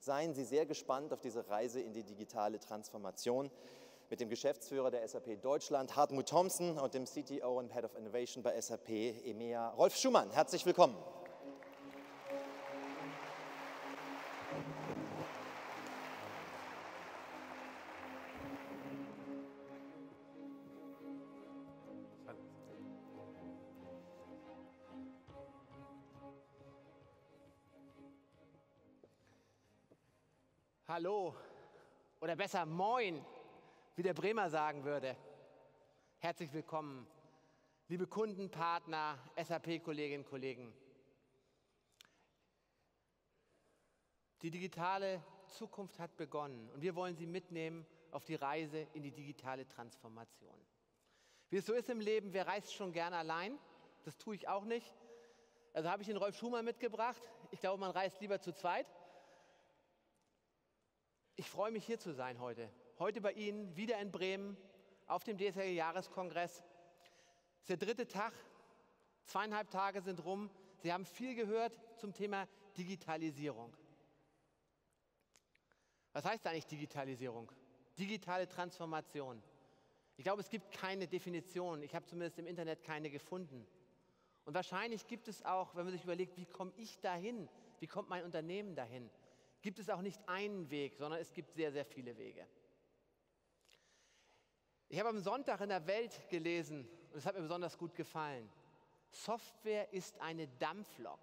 Seien Sie sehr gespannt auf diese Reise in die digitale Transformation mit dem Geschäftsführer der SAP Deutschland, Hartmut Thomsen, und dem CTO und Head of Innovation bei SAP EMEA, Rolf Schumann. Herzlich willkommen. Hallo oder besser Moin, wie der Bremer sagen würde. Herzlich willkommen, liebe Kunden, Partner, SAP-Kolleginnen und Kollegen. Die digitale Zukunft hat begonnen und wir wollen Sie mitnehmen auf die Reise in die digitale Transformation. Wie es so ist im Leben, wer reist schon gerne allein? Das tue ich auch nicht. Also habe ich den Rolf Schumann mitgebracht. Ich glaube, man reist lieber zu zweit. Ich freue mich, hier zu sein heute. Heute bei Ihnen, wieder in Bremen, auf dem DSRG-Jahreskongress. Es ist der dritte Tag, 2,5 Tage sind rum. Sie haben viel gehört zum Thema Digitalisierung. Was heißt eigentlich Digitalisierung? Digitale Transformation. Ich glaube, es gibt keine Definition. Ich habe zumindest im Internet keine gefunden. Und wahrscheinlich gibt es auch, wenn man sich überlegt, wie komme ich dahin? Wie kommt mein Unternehmen dahin? Gibt es auch nicht einen Weg, sondern es gibt sehr, sehr viele Wege. Ich habe am Sonntag in der Welt gelesen, und es hat mir besonders gut gefallen, Software ist eine Dampflok.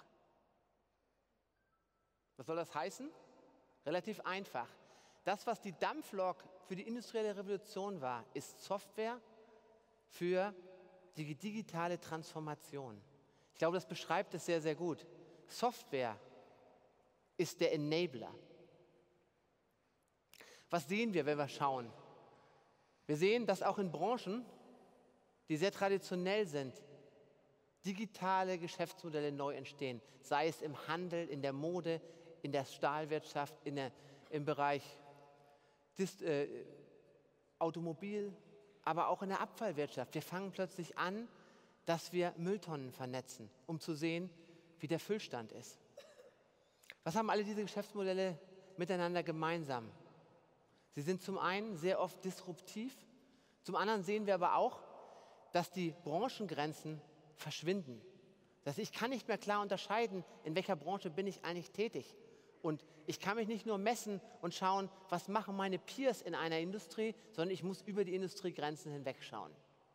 Was soll das heißen? Relativ einfach. Das, was die Dampflok für die industrielle Revolution war, ist Software für die digitale Transformation. Ich glaube, das beschreibt es sehr, sehr gut. Software ist der Enabler. Was sehen wir, wenn wir schauen? Wir sehen, dass auch in Branchen, die sehr traditionell sind, digitale Geschäftsmodelle neu entstehen. Sei es im Handel, in der Mode, in der Stahlwirtschaft, im Bereich Automobil, aber auch in der Abfallwirtschaft. Wir fangen plötzlich an, dass wir Mülltonnen vernetzen, um zu sehen, wie der Füllstand ist. Was haben alle diese Geschäftsmodelle miteinander gemeinsam? Sie sind zum einen sehr oft disruptiv, zum anderen sehen wir aber auch, dass die Branchengrenzen verschwinden. Das heißt, ich kann nicht mehr klar unterscheiden, in welcher Branche bin ich eigentlich tätig. Und ich kann mich nicht nur messen und schauen, was machen meine Peers in einer Industrie, sondern ich muss über die Industriegrenzen hinwegschauen.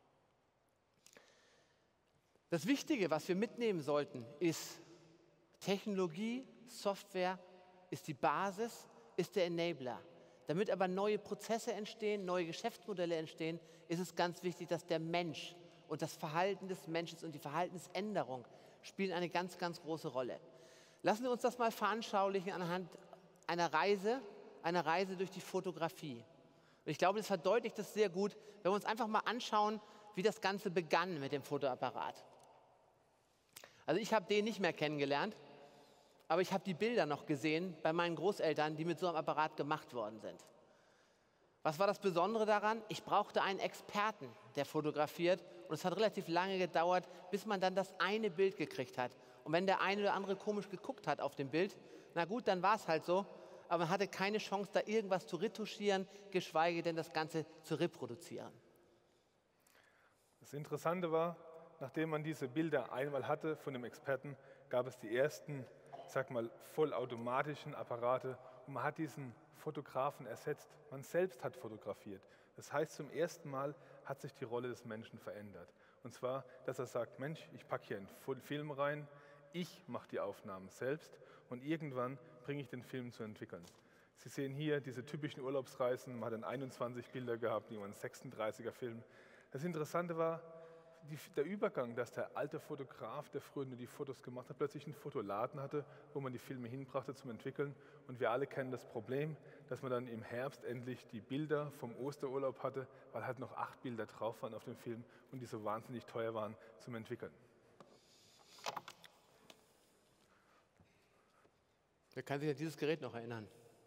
Das Wichtige, was wir mitnehmen sollten, ist Technologie, Software ist die Basis, ist der Enabler. Damit aber neue Prozesse entstehen, neue Geschäftsmodelle entstehen, ist es ganz wichtig, dass der Mensch und das Verhalten des Menschen und die Verhaltensänderung spielen eine ganz, ganz große Rolle. Lassen Sie uns das mal veranschaulichen anhand einer Reise durch die Fotografie. Und ich glaube, das verdeutlicht das sehr gut, wenn wir uns einfach mal anschauen, wie das Ganze begann mit dem Fotoapparat. Also ich habe den nicht mehr kennengelernt, aber ich habe die Bilder noch gesehen bei meinen Großeltern, die mit so einem Apparat gemacht worden sind. Was war das Besondere daran? Ich brauchte einen Experten, der fotografiert, und es hat relativ lange gedauert, bis man dann das eine Bild gekriegt hat. Und wenn der eine oder andere komisch geguckt hat auf dem Bild, na gut, dann war es halt so, aber man hatte keine Chance, da irgendwas zu retuschieren, geschweige denn das Ganze zu reproduzieren. Das Interessante war, nachdem man diese Bilder einmal hatte von dem Experten, gab es die ersten, sag mal, vollautomatischen Apparate und man hat diesen Fotografen ersetzt. Man selbst hat fotografiert. Das heißt, zum ersten Mal hat sich die Rolle des Menschen verändert. Und zwar, dass er sagt, Mensch, ich packe hier einen Film rein, ich mache die Aufnahmen selbst und irgendwann bringe ich den Film zu entwickeln. Sie sehen hier diese typischen Urlaubsreisen, man hat dann 21 Bilder gehabt, irgendwann einen 36er Film. Das Interessante war, der Übergang, dass der alte Fotograf, der früher nur die Fotos gemacht hat, plötzlich einen Fotoladen hatte, wo man die Filme hinbrachte zum Entwickeln. Und wir alle kennen das Problem, dass man dann im Herbst endlich die Bilder vom Osterurlaub hatte, weil halt noch 8 Bilder drauf waren auf dem Film und die so wahnsinnig teuer waren zum Entwickeln. Wer kann sich an dieses Gerät noch erinnern?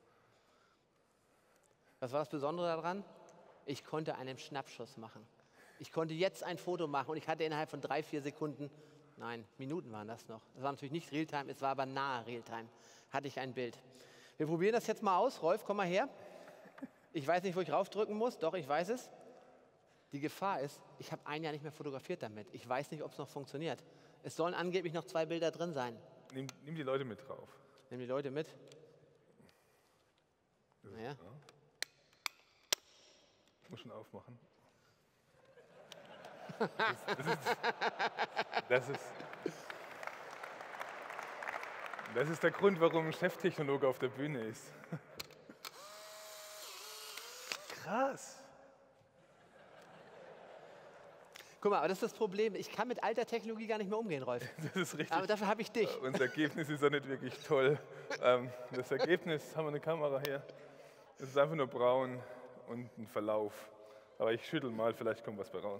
Was war das Besondere daran? Ich konnte einen Schnappschuss machen. Ich konnte jetzt ein Foto machen und ich hatte innerhalb von 3-4 Sekunden, nein, Minuten waren das noch. Das war natürlich nicht Realtime, es war aber nahe Realtime, hatte ich ein Bild. Wir probieren das jetzt mal aus. Rolf, komm mal her. Ich weiß nicht, wo ich raufdrücken muss. Doch, ich weiß es. Die Gefahr ist, ich habe ein Jahr nicht mehr fotografiert damit. Ich weiß nicht, ob es noch funktioniert. Es sollen angeblich noch 2 Bilder drin sein. Nimm die Leute mit drauf. Nimm die Leute mit. Naja. Ja. Ich muss schon aufmachen. Das ist der Grund, warum ein Cheftechnologe auf der Bühne ist. Krass. Guck mal, aber das ist das Problem. Ich kann mit alter Technologie gar nicht mehr umgehen, Rolf. Das ist richtig. Aber dafür habe ich dich. Unser Ergebnis ist auch nicht wirklich toll. Das Ergebnis, haben wir eine Kamera hier, es ist einfach nur braun und ein Verlauf. Aber ich schüttel mal, vielleicht kommt was bei raus.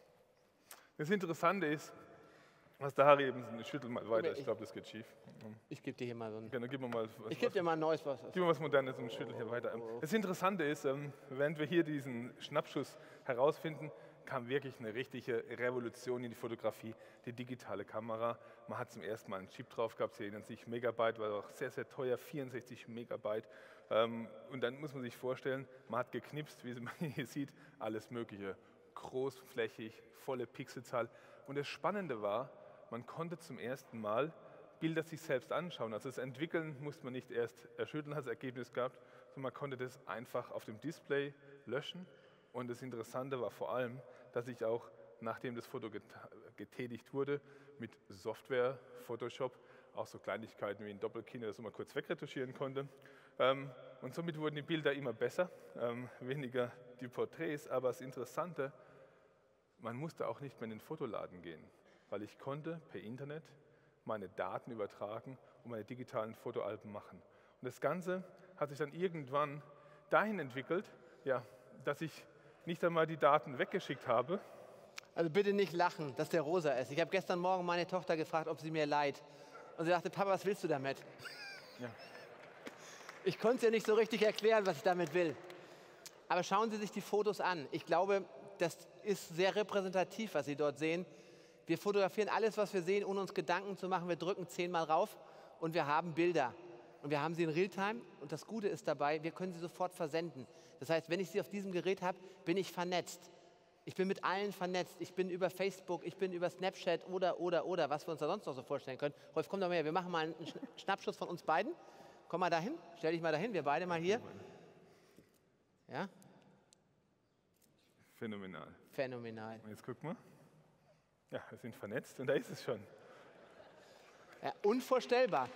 Das Interessante ist, was der Harry eben, ich schüttel mal weiter, ich glaube, das geht schief. Ich gebe dir hier mal so ein... Genau, gib mir mal Ich gebe dir mal ein neues was. Gib mir was Modernes und schüttel hier weiter. Das Interessante ist, während wir hier diesen Schnappschuss herausfinden, kam wirklich eine richtige Revolution in die Fotografie, die digitale Kamera. Man hat zum ersten Mal einen Chip drauf gehabt, Sie erinnern sich, Megabyte, war auch sehr, sehr teuer, 64 Megabyte. Und dann muss man sich vorstellen, man hat geknipst, wie man hier sieht, alles Mögliche. Großflächig, volle Pixelzahl. Und das Spannende war, man konnte zum ersten Mal Bilder sich selbst anschauen. Also das Entwickeln musste man nicht erst erschütteln, als Ergebnis gehabt, sondern man konnte das einfach auf dem Display löschen. Und das Interessante war vor allem, dass ich auch, nachdem das Foto getätigt wurde, mit Software, Photoshop, auch so Kleinigkeiten wie ein Doppelkinn oder so mal kurz wegretuschieren konnte. Und somit wurden die Bilder immer besser, weniger die Porträts. Aber das Interessante, man musste auch nicht mehr in den Fotoladen gehen, weil ich konnte per Internet meine Daten übertragen und meine digitalen Fotoalben machen. Und das Ganze hat sich dann irgendwann dahin entwickelt, ja, dass ich nicht einmal die Daten weggeschickt habe. Also bitte nicht lachen, dass der rosa ist. Ich habe gestern Morgen meine Tochter gefragt, ob sie mir leiht. Und sie sagte, Papa, was willst du damit? Ja. Ich konnte es ja nicht so richtig erklären, was ich damit will. Aber schauen Sie sich die Fotos an. Ich glaube, das ist sehr repräsentativ, was Sie dort sehen. Wir fotografieren alles, was wir sehen, ohne uns Gedanken zu machen. Wir drücken 10-mal rauf und wir haben Bilder. Und wir haben sie in Realtime. Und das Gute ist dabei, wir können sie sofort versenden. Das heißt, wenn ich sie auf diesem Gerät habe, bin ich vernetzt. Ich bin mit allen vernetzt. Ich bin über Facebook, ich bin über Snapchat oder, was wir uns da sonst noch so vorstellen können. Rolf, komm doch mal her, wir machen mal einen Schnappschuss von uns beiden. Komm mal dahin, stell dich mal dahin, wir beide mal hier. Ja? Phänomenal. Phänomenal. Und jetzt guck mal. Ja, wir sind vernetzt und da ist es schon. Ja, unvorstellbar.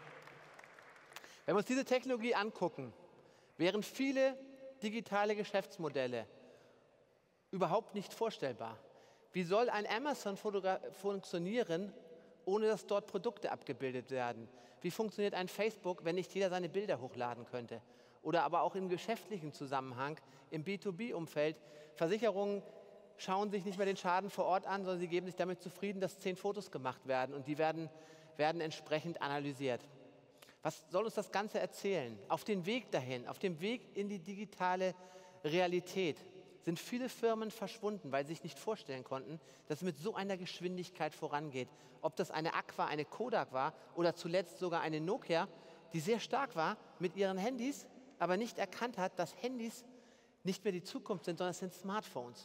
Wenn wir uns diese Technologie angucken, wären viele digitale Geschäftsmodelle überhaupt nicht vorstellbar. Wie soll ein Amazon funktionieren, ohne dass dort Produkte abgebildet werden? Wie funktioniert ein Facebook, wenn nicht jeder seine Bilder hochladen könnte? Oder aber auch im geschäftlichen Zusammenhang, im B2B-Umfeld. Versicherungen schauen sich nicht mehr den Schaden vor Ort an, sondern sie geben sich damit zufrieden, dass 10 Fotos gemacht werden und die werden entsprechend analysiert. Was soll uns das Ganze erzählen? Auf dem Weg dahin, auf dem Weg in die digitale Realität sind viele Firmen verschwunden, weil sie sich nicht vorstellen konnten, dass es mit so einer Geschwindigkeit vorangeht. Ob das eine Aqua, eine Kodak war oder zuletzt sogar eine Nokia, die sehr stark war mit ihren Handys, aber nicht erkannt hat, dass Handys nicht mehr die Zukunft sind, sondern es sind Smartphones.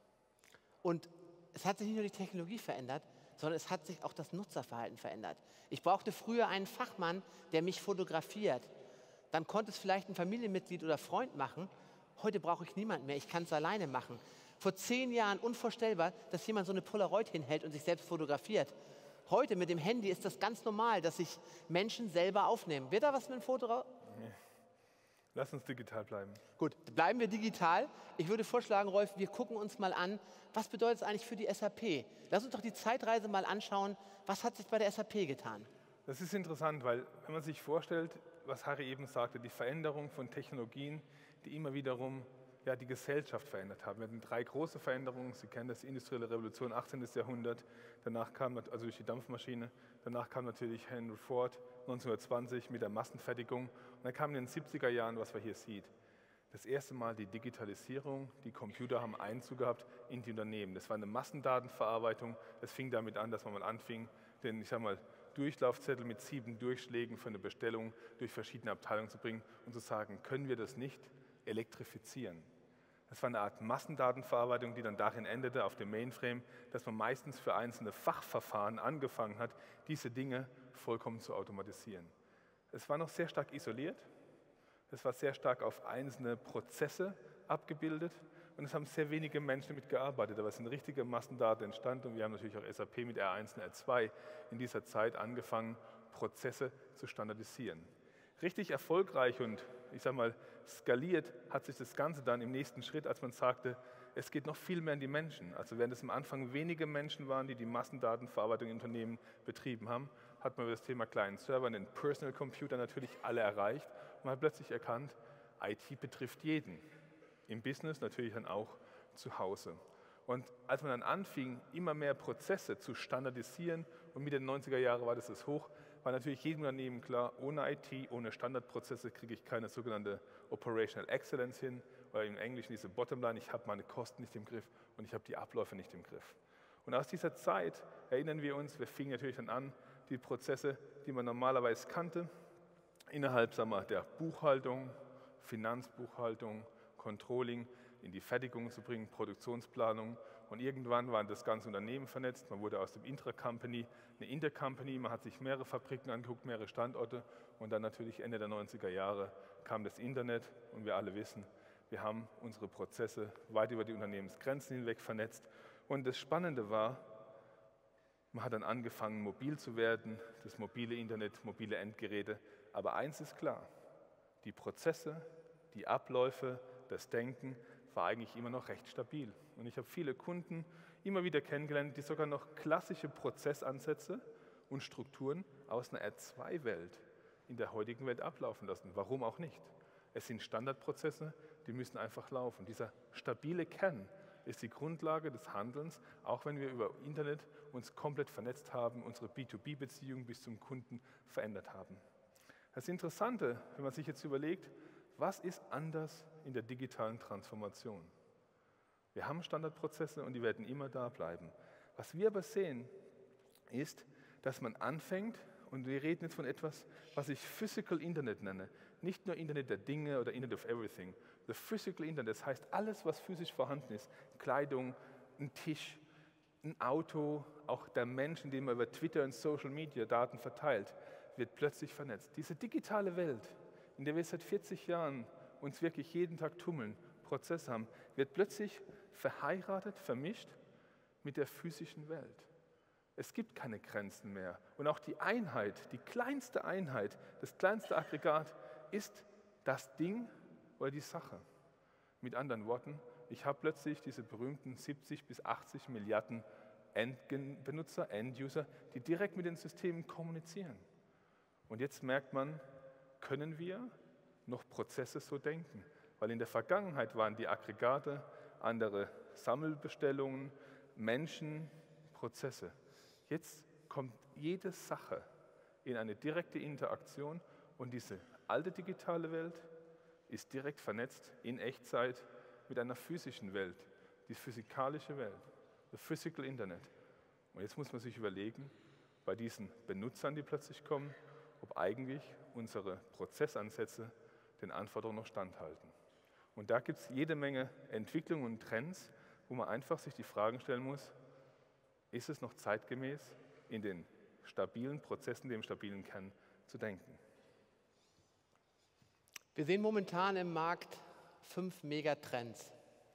Und es hat sich nicht nur die Technologie verändert, sondern es hat sich auch das Nutzerverhalten verändert. Ich brauchte früher einen Fachmann, der mich fotografiert. Dann konnte es vielleicht ein Familienmitglied oder Freund machen. Heute brauche ich niemanden mehr, ich kann es alleine machen. Vor 10 Jahren unvorstellbar, dass jemand so eine Polaroid hinhält und sich selbst fotografiert. Heute mit dem Handy ist das ganz normal, dass sich Menschen selber aufnehmen. Wird da was mit dem Foto raus? Nee. Lass uns digital bleiben. Gut, bleiben wir digital. Ich würde vorschlagen, Rolf, wir gucken uns mal an, was bedeutet es eigentlich für die SAP? Lass uns doch die Zeitreise mal anschauen, was hat sich bei der SAP getan? Das ist interessant, weil wenn man sich vorstellt, was Harry eben sagte, die Veränderung von Technologien, die immer wiederum ja, die Gesellschaft verändert haben. Wir hatten 3 große Veränderungen. Sie kennen das, industrielle Revolution, 18. Jahrhundert. Danach kam, also durch die Dampfmaschine, danach kam natürlich Henry Ford 1920 mit der Massenfertigung. Und dann kam in den 70er Jahren, was man hier sieht. Das erste Mal die Digitalisierung, die Computer haben Einzug gehabt in die Unternehmen. Das war eine Massendatenverarbeitung. Es fing damit an, dass man mal anfing, den Durchlaufzettel mit 7 Durchschlägen für eine Bestellung durch verschiedene Abteilungen zu bringen und zu sagen, können wir das nicht elektrifizieren? Das war eine Art Massendatenverarbeitung, die dann darin endete auf dem Mainframe, dass man meistens für einzelne Fachverfahren angefangen hat, diese Dinge vollkommen zu automatisieren. Es war noch sehr stark isoliert, es war sehr stark auf einzelne Prozesse abgebildet und es haben sehr wenige Menschen damit gearbeitet, aber es sind richtige Massendaten entstanden und wir haben natürlich auch SAP mit R1 und R2 in dieser Zeit angefangen, Prozesse zu standardisieren. Richtig erfolgreich und, ich sage mal, skaliert hat sich das Ganze dann im nächsten Schritt, als man sagte, es geht noch viel mehr in die Menschen. Also während es am Anfang wenige Menschen waren, die die Massendatenverarbeitung in Unternehmen betrieben haben, hat man über das Thema kleinen Server und den Personal Computer natürlich alle erreicht und man hat plötzlich erkannt, IT betrifft jeden. Im Business natürlich dann auch zu Hause. Und als man dann anfing, immer mehr Prozesse zu standardisieren und Mitte der 90er Jahre war das hoch, war natürlich jedem Unternehmen klar, ohne IT, ohne Standardprozesse kriege ich keine sogenannte Operational Excellence hin, weil im Englischen diese Bottomline, ich habe meine Kosten nicht im Griff und ich habe die Abläufe nicht im Griff. Und aus dieser Zeit erinnern wir uns, wir fingen natürlich dann an, die Prozesse, die man normalerweise kannte, innerhalb sagen wir, der Buchhaltung, Finanzbuchhaltung, Controlling in die Fertigung zu bringen, Produktionsplanung. Und irgendwann war das ganze Unternehmen vernetzt. Man wurde aus dem Intra-Company eine Intercompany. Man hat sich mehrere Fabriken angeguckt, mehrere Standorte. Und dann natürlich Ende der 90er Jahre kam das Internet. Und wir alle wissen, wir haben unsere Prozesse weit über die Unternehmensgrenzen hinweg vernetzt. Und das Spannende war, man hat dann angefangen, mobil zu werden, das mobile Internet, mobile Endgeräte. Aber eins ist klar, die Prozesse, die Abläufe, das Denken war eigentlich immer noch recht stabil. Und ich habe viele Kunden immer wieder kennengelernt, die sogar noch klassische Prozessansätze und Strukturen aus einer R2-Welt in der heutigen Welt ablaufen lassen. Warum auch nicht? Es sind Standardprozesse, die müssen einfach laufen. Dieser stabile Kern ist die Grundlage des Handelns, auch wenn wir über Internet uns komplett vernetzt haben, unsere B2B-Beziehung bis zum Kunden verändert haben. Das Interessante, wenn man sich jetzt überlegt, was ist anders in der digitalen Transformation? Wir haben Standardprozesse und die werden immer da bleiben. Was wir aber sehen, ist, dass man anfängt, und wir reden jetzt von etwas, was ich Physical Internet nenne, nicht nur Internet der Dinge oder Internet of Everything. The Physical Internet, das heißt alles, was physisch vorhanden ist, Kleidung, ein Tisch, ein Auto, auch der Mensch, indem man über Twitter und Social Media Daten verteilt, wird plötzlich vernetzt. Diese digitale Welt, in der wir seit 40 Jahren uns wirklich jeden Tag tummeln, Prozess haben, wird plötzlich verheiratet, vermischt mit der physischen Welt. Es gibt keine Grenzen mehr. Und auch die Einheit, die kleinste Einheit, das kleinste Aggregat ist das Ding oder die Sache. Mit anderen Worten, ich habe plötzlich diese berühmten 70 bis 80 Milliarden Endbenutzer, End-User, die direkt mit den Systemen kommunizieren. Und jetzt merkt man, können wir noch Prozesse so denken? Weil in der Vergangenheit waren die Aggregate andere Sammelbestellungen, Menschen, Prozesse. Jetzt kommt jede Sache in eine direkte Interaktion und diese alte digitale Welt ist direkt vernetzt in Echtzeit mit einer physischen Welt, die physikalische Welt, the physical Internet. Und jetzt muss man sich überlegen, bei diesen Benutzern, die plötzlich kommen, ob eigentlich unsere Prozessansätze den Anforderungen noch standhalten. Und da gibt es jede Menge Entwicklungen und Trends, wo man einfach sich die Fragen stellen muss, ist es noch zeitgemäß, in den stabilen Prozessen, dem stabilen Kern zu denken? Wir sehen momentan im Markt 5 Megatrends.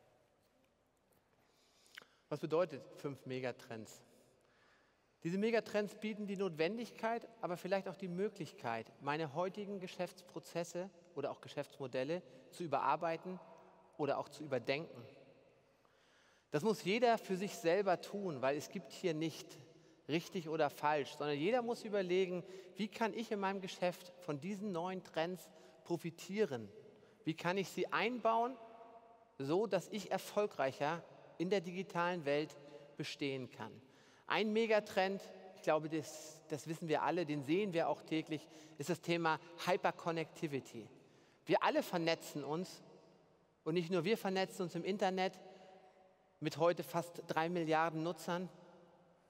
Was bedeutet 5 Megatrends? Diese Megatrends bieten die Notwendigkeit, aber vielleicht auch die Möglichkeit, meine heutigen Geschäftsprozesse oder auch Geschäftsmodelle zu überarbeiten oder auch zu überdenken. Das muss jeder für sich selber tun, weil es gibt hier nicht richtig oder falsch, sondern jeder muss überlegen, wie kann ich in meinem Geschäft von diesen neuen Trends profitieren? Wie kann ich sie einbauen, so dass ich erfolgreicher in der digitalen Welt bestehen kann? Ein Megatrend, ich glaube, das wissen wir alle, den sehen wir auch täglich, ist das Thema Hyperconnectivity. Wir alle vernetzen uns und nicht nur wir vernetzen uns im Internet mit heute fast 3 Milliarden Nutzern.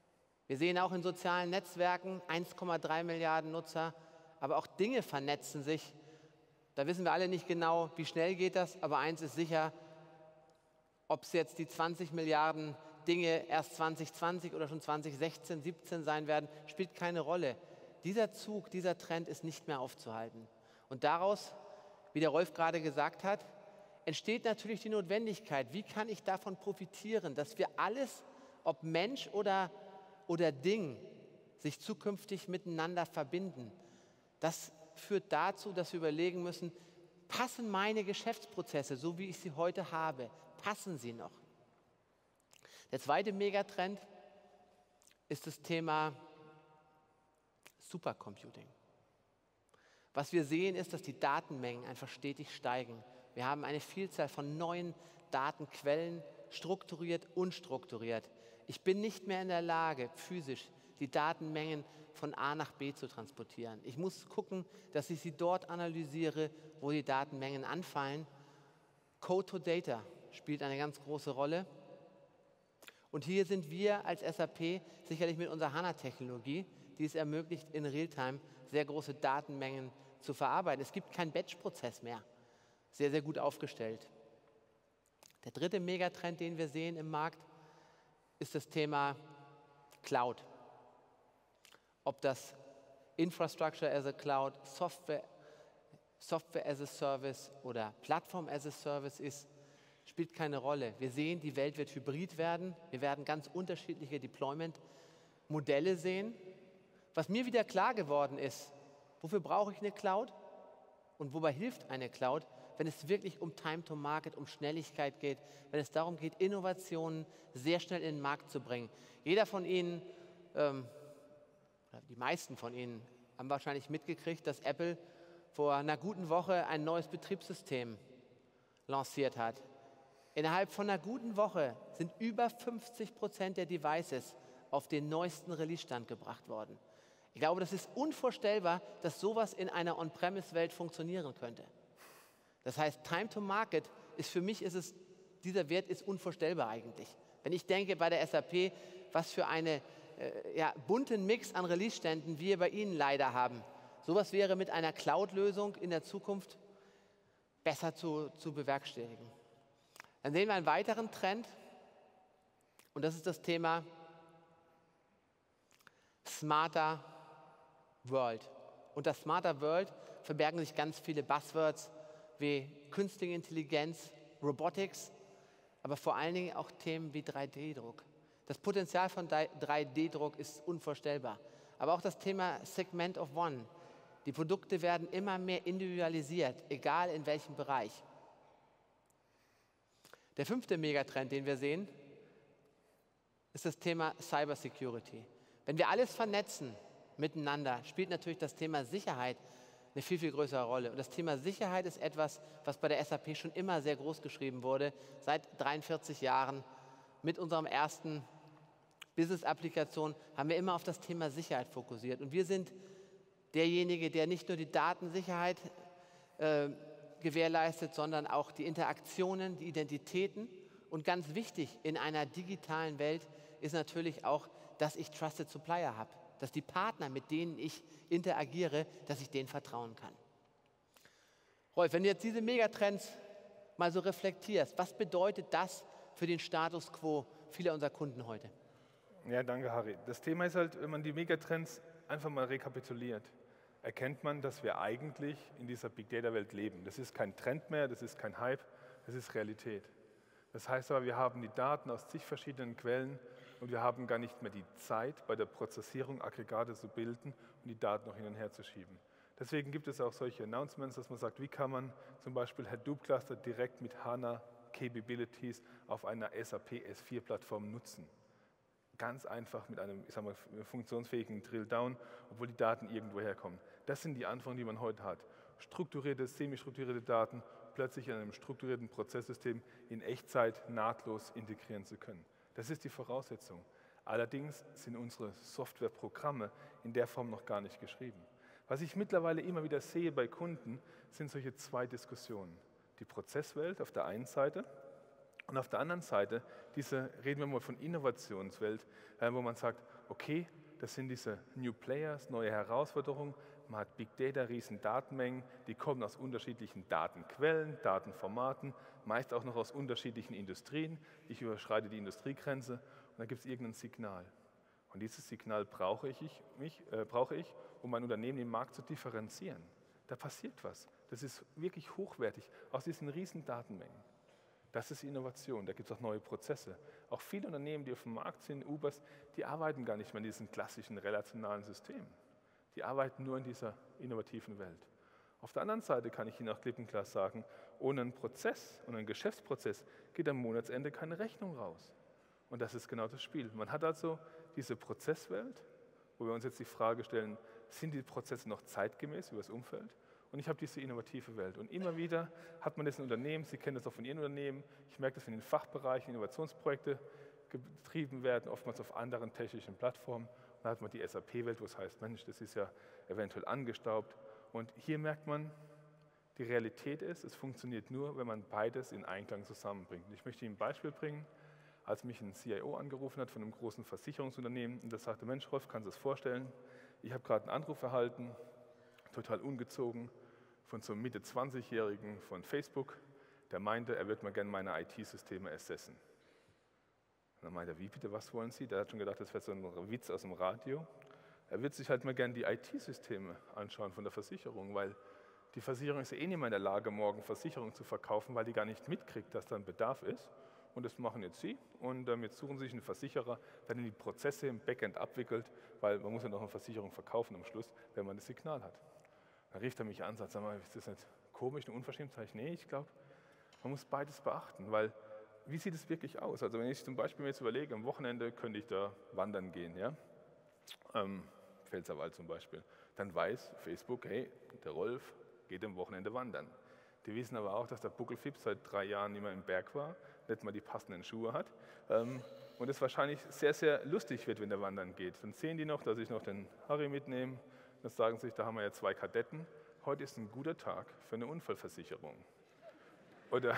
Wir sehen auch in sozialen Netzwerken 1,3 Milliarden Nutzer, aber auch Dinge vernetzen sich. Da wissen wir alle nicht genau, wie schnell geht das, aber eins ist sicher, ob es jetzt die 20 Milliarden Dinge erst 2020 oder schon 2016, 17 sein werden, spielt keine Rolle. Dieser Zug, dieser Trend ist nicht mehr aufzuhalten. Und daraus, wie der Rolf gerade gesagt hat, entsteht natürlich die Notwendigkeit, wie kann ich davon profitieren, dass wir alles, ob Mensch oder Ding, sich zukünftig miteinander verbinden. Das führt dazu, dass wir überlegen müssen, passen meine Geschäftsprozesse, so wie ich sie heute habe, passen sie noch? Der zweite Megatrend ist das Thema Supercomputing. Was wir sehen, ist, dass die Datenmengen einfach stetig steigen. Wir haben eine Vielzahl von neuen Datenquellen, strukturiert, unstrukturiert. Ich bin nicht mehr in der Lage, physisch die Datenmengen von A nach B zu transportieren. Ich muss gucken, dass ich sie dort analysiere, wo die Datenmengen anfallen. Code to Data spielt eine ganz große Rolle. Und hier sind wir als SAP sicherlich mit unserer HANA-Technologie, die es ermöglicht, in Realtime sehr große Datenmengen zu verarbeiten. Es gibt keinen Batch-Prozess mehr. Sehr, sehr gut aufgestellt. Der dritte Megatrend, den wir sehen im Markt, ist das Thema Cloud. Ob das Infrastructure as a Cloud, Software as a Service oder Plattform as a Service ist, spielt keine Rolle. Wir sehen, die Welt wird hybrid werden. Wir werden ganz unterschiedliche Deployment-Modelle sehen. Was mir wieder klar geworden ist, wofür brauche ich eine Cloud und wobei hilft eine Cloud, wenn es wirklich um Time to Market, um Schnelligkeit geht, wenn es darum geht, Innovationen sehr schnell in den Markt zu bringen. Jeder von Ihnen, die meisten von Ihnen, haben wahrscheinlich mitgekriegt, dass Apple vor einer guten Woche ein neues Betriebssystem lanciert hat. Innerhalb von einer guten Woche sind über 50% der Devices auf den neuesten Release-Stand gebracht worden. Ich glaube, das ist unvorstellbar, dass sowas in einer On-Premise-Welt funktionieren könnte. Das heißt, Time to Market ist für mich, dieser Wert ist unvorstellbar eigentlich. Wenn ich denke bei der SAP, was für einen bunten Mix an Release-Ständen wir bei Ihnen leider haben. Sowas wäre mit einer Cloud-Lösung in der Zukunft besser zu bewerkstelligen. Dann sehen wir einen weiteren Trend und das ist das Thema Smarter World. Unter Smarter World verbergen sich ganz viele Buzzwords wie Künstliche Intelligenz, Robotics, aber vor allen Dingen auch Themen wie 3D-Druck. Das Potenzial von 3D-Druck ist unvorstellbar. Aber auch das Thema Segment of One. Die Produkte werden immer mehr individualisiert, egal in welchem Bereich. Der fünfte Megatrend, den wir sehen, ist das Thema Cybersecurity. Wenn wir alles vernetzen miteinander, spielt natürlich das Thema Sicherheit eine viel, viel größere Rolle. Und das Thema Sicherheit ist etwas, was bei der SAP schon immer sehr groß geschrieben wurde, seit 43 Jahren. Mit unserem ersten Business-Applikation haben wir immer auf das Thema Sicherheit fokussiert. Und wir sind derjenige, der nicht nur die Datensicherheit gewährleistet, sondern auch die Interaktionen, die Identitäten. Und ganz wichtig in einer digitalen Welt ist natürlich auch, dass ich Trusted Supplier habe, dass die Partner, mit denen ich interagiere, dass ich denen vertrauen kann. Rolf, wenn du jetzt diese Megatrends mal so reflektierst, was bedeutet das für den Status quo vieler unserer Kunden heute? Ja, danke, Harry. Das Thema ist halt, wenn man die Megatrends einfach mal rekapituliert, erkennt man, dass wir eigentlich in dieser Big Data-Welt leben. Das ist kein Trend mehr, das ist kein Hype, das ist Realität. Das heißt aber, wir haben die Daten aus zig verschiedenen Quellen und wir haben gar nicht mehr die Zeit, bei der Prozessierung Aggregate zu bilden und die Daten noch hin und her zu schieben. Deswegen gibt es auch solche Announcements, dass man sagt, wie kann man zum Beispiel Hadoop Cluster direkt mit HANA Capabilities auf einer SAP S4-Plattform nutzen. Ganz einfach mit einem, ich sag mal, funktionsfähigen Drill-Down, obwohl die Daten irgendwo herkommen. Das sind die Anforderungen, die man heute hat. Strukturierte, semi-strukturierte Daten plötzlich in einem strukturierten Prozesssystem in Echtzeit nahtlos integrieren zu können. Das ist die Voraussetzung. Allerdings sind unsere Softwareprogramme in der Form noch gar nicht geschrieben. Was ich mittlerweile immer wieder sehe bei Kunden, sind solche zwei Diskussionen. Die Prozesswelt auf der einen Seite und auf der anderen Seite reden wir mal von Innovationswelt, wo man sagt, okay, das sind diese New Players, neue Herausforderungen. Man hat Big Data, riesen Datenmengen, die kommen aus unterschiedlichen Datenquellen, Datenformaten, meist auch noch aus unterschiedlichen Industrien. Ich überschreite die Industriegrenze und dann gibt es irgendein Signal. Und dieses Signal brauche ich, um mein Unternehmen im Markt zu differenzieren. Da passiert was. Das ist wirklich hochwertig aus diesen riesen Datenmengen. Das ist Innovation, da gibt es auch neue Prozesse. Auch viele Unternehmen, die auf dem Markt sind, Ubers, die arbeiten gar nicht mehr in diesem klassischen relationalen System. Die arbeiten nur in dieser innovativen Welt. Auf der anderen Seite kann ich Ihnen auch klipp und klar sagen, ohne einen Prozess und einen Geschäftsprozess geht am Monatsende keine Rechnung raus. Und das ist genau das Spiel. Man hat also diese Prozesswelt, wo wir uns jetzt die Frage stellen, sind die Prozesse noch zeitgemäß über das Umfeld? Und ich habe diese innovative Welt. Und immer wieder hat man das in Unternehmen, Sie kennen das auch von Ihren Unternehmen, ich merke das, wenn in den Fachbereichen Innovationsprojekte getrieben werden, oftmals auf anderen technischen Plattformen. Da hat man die SAP-Welt, wo es heißt, Mensch, das ist ja eventuell angestaubt. Und hier merkt man, die Realität ist, es funktioniert nur, wenn man beides in Einklang zusammenbringt. Und ich möchte Ihnen ein Beispiel bringen, als mich ein CIO angerufen hat von einem großen Versicherungsunternehmen und der sagte, Mensch, Rolf, kannst du dir das vorstellen? Ich habe gerade einen Anruf erhalten, total ungezogen, von so einem Mitte-20-Jährigen von Facebook, der meinte, er würde mal gerne meine IT-Systeme assessen. Und dann meinte er, wie bitte, was wollen Sie? Der hat schon gedacht, das wäre so ein Witz aus dem Radio. Er wird sich halt mal gerne die IT-Systeme anschauen von der Versicherung, weil die Versicherung ist ja eh nicht mehr in der Lage, morgen Versicherungen zu verkaufen, weil die gar nicht mitkriegt, dass da ein Bedarf ist. Und das machen jetzt Sie. Und jetzt suchen Sie sich einen Versicherer, der die Prozesse im Backend abwickelt, weil man muss ja noch eine Versicherung verkaufen am Schluss, wenn man das Signal hat. Dann rief er mich an und sagte, sag mal, ist das nicht komisch, eine Unverschämtheit? Nee, ich glaube, man muss beides beachten, weil wie sieht es wirklich aus? Also wenn ich zum Beispiel mir jetzt überlege, am Wochenende könnte ich da wandern gehen, ja? Pfälzerwald zum Beispiel, dann weiß Facebook, hey, der Rolf geht am Wochenende wandern. Die wissen aber auch, dass der Buckelfips seit 3 Jahren nicht mehr im Berg war, nicht mal die passenden Schuhe hat und es wahrscheinlich sehr, sehr lustig wird, wenn der wandern geht. Dann sehen die noch, dass ich noch den Harry mitnehme, dann sagen sie sich, da haben wir ja 2 Kadetten, heute ist ein guter Tag für eine Unfallversicherung. Oder